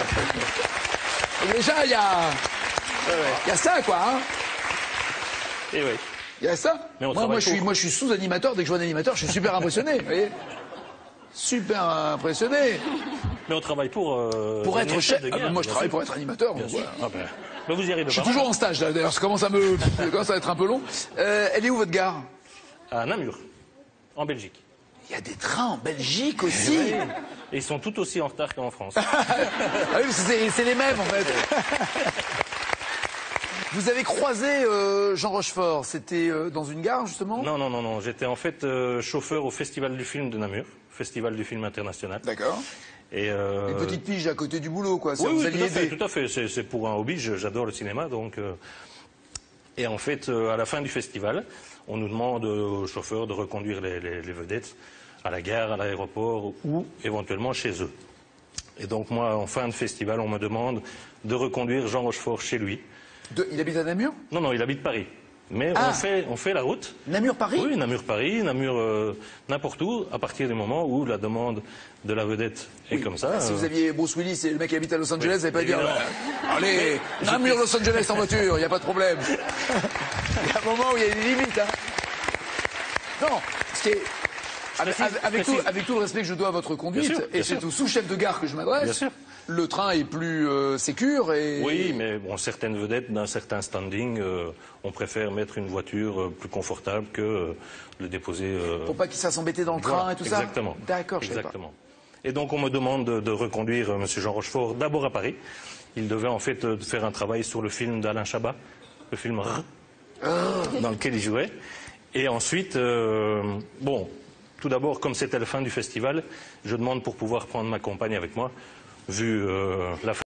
Et déjà, il y a ça, quoi. Hein. Et oui. Il y a ça. Mais moi, je suis sous-animateur. Dès que je vois un animateur, je suis super impressionné. Vous voyez? Super impressionné. Mais on travaille pour être chef de gare. Moi, je travaille pour être animateur. Bien sûr. Ah ben, vous y arrivez. Je suis toujours en stage, là, d'ailleurs. Ça commence à être un peu long. Elle est où, votre gare? À Namur, en Belgique. Il y a des trains en Belgique aussi. Et ils sont tout aussi en retard qu'en France. Ah oui, parce que c'est les mêmes, en fait. Vous avez croisé Jean Rochefort, c'était dans une gare, justement? Non. J'étais en fait chauffeur au Festival du film de Namur, Festival du film international. D'accord. Et une petite pige à côté du boulot, quoi. Oui, tout à fait. C'est pour un hobby, j'adore le cinéma, donc... Et en fait, à la fin du festival, on nous demande aux chauffeurs de reconduire les vedettes à la gare, à l'aéroport ou éventuellement chez eux. Et donc moi, en fin de festival, on me demande de reconduire Jean Rochefort chez lui. Il habite à Namur? Non, il habite Paris. Mais on fait la route. Namur-Paris? Oui, Namur-Paris, Namur n'importe où, à partir du moment où la demande de la vedette est comme ça. Si vous aviez Bruce Willis et le mec qui habite à Los Angeles, vous n'allez pas dire allez, Namur-Los Angeles en voiture, il n'y a pas de problème. Il y a un moment où il y a des limites. Hein. Non, avec tout le respect que je dois à votre conduite, et c'est au sous-chef de gare que je m'adresse, le train est plus sécure et... Oui, mais bon, certaines vedettes d'un certain standing, on préfère mettre une voiture plus confortable que le déposer... Pour pas qu'il se fasse embêter dans le train et tout ça? Exactement. D'accord, je sais pas. Et donc on me demande de reconduire M. Jean Rochefort d'abord à Paris. Il devait en fait faire un travail sur le film d'Alain Chabat, le film dans lequel il jouait. Et ensuite, tout d'abord, comme c'était la fin du festival, je demande pour pouvoir prendre ma compagne avec moi, vu la fin.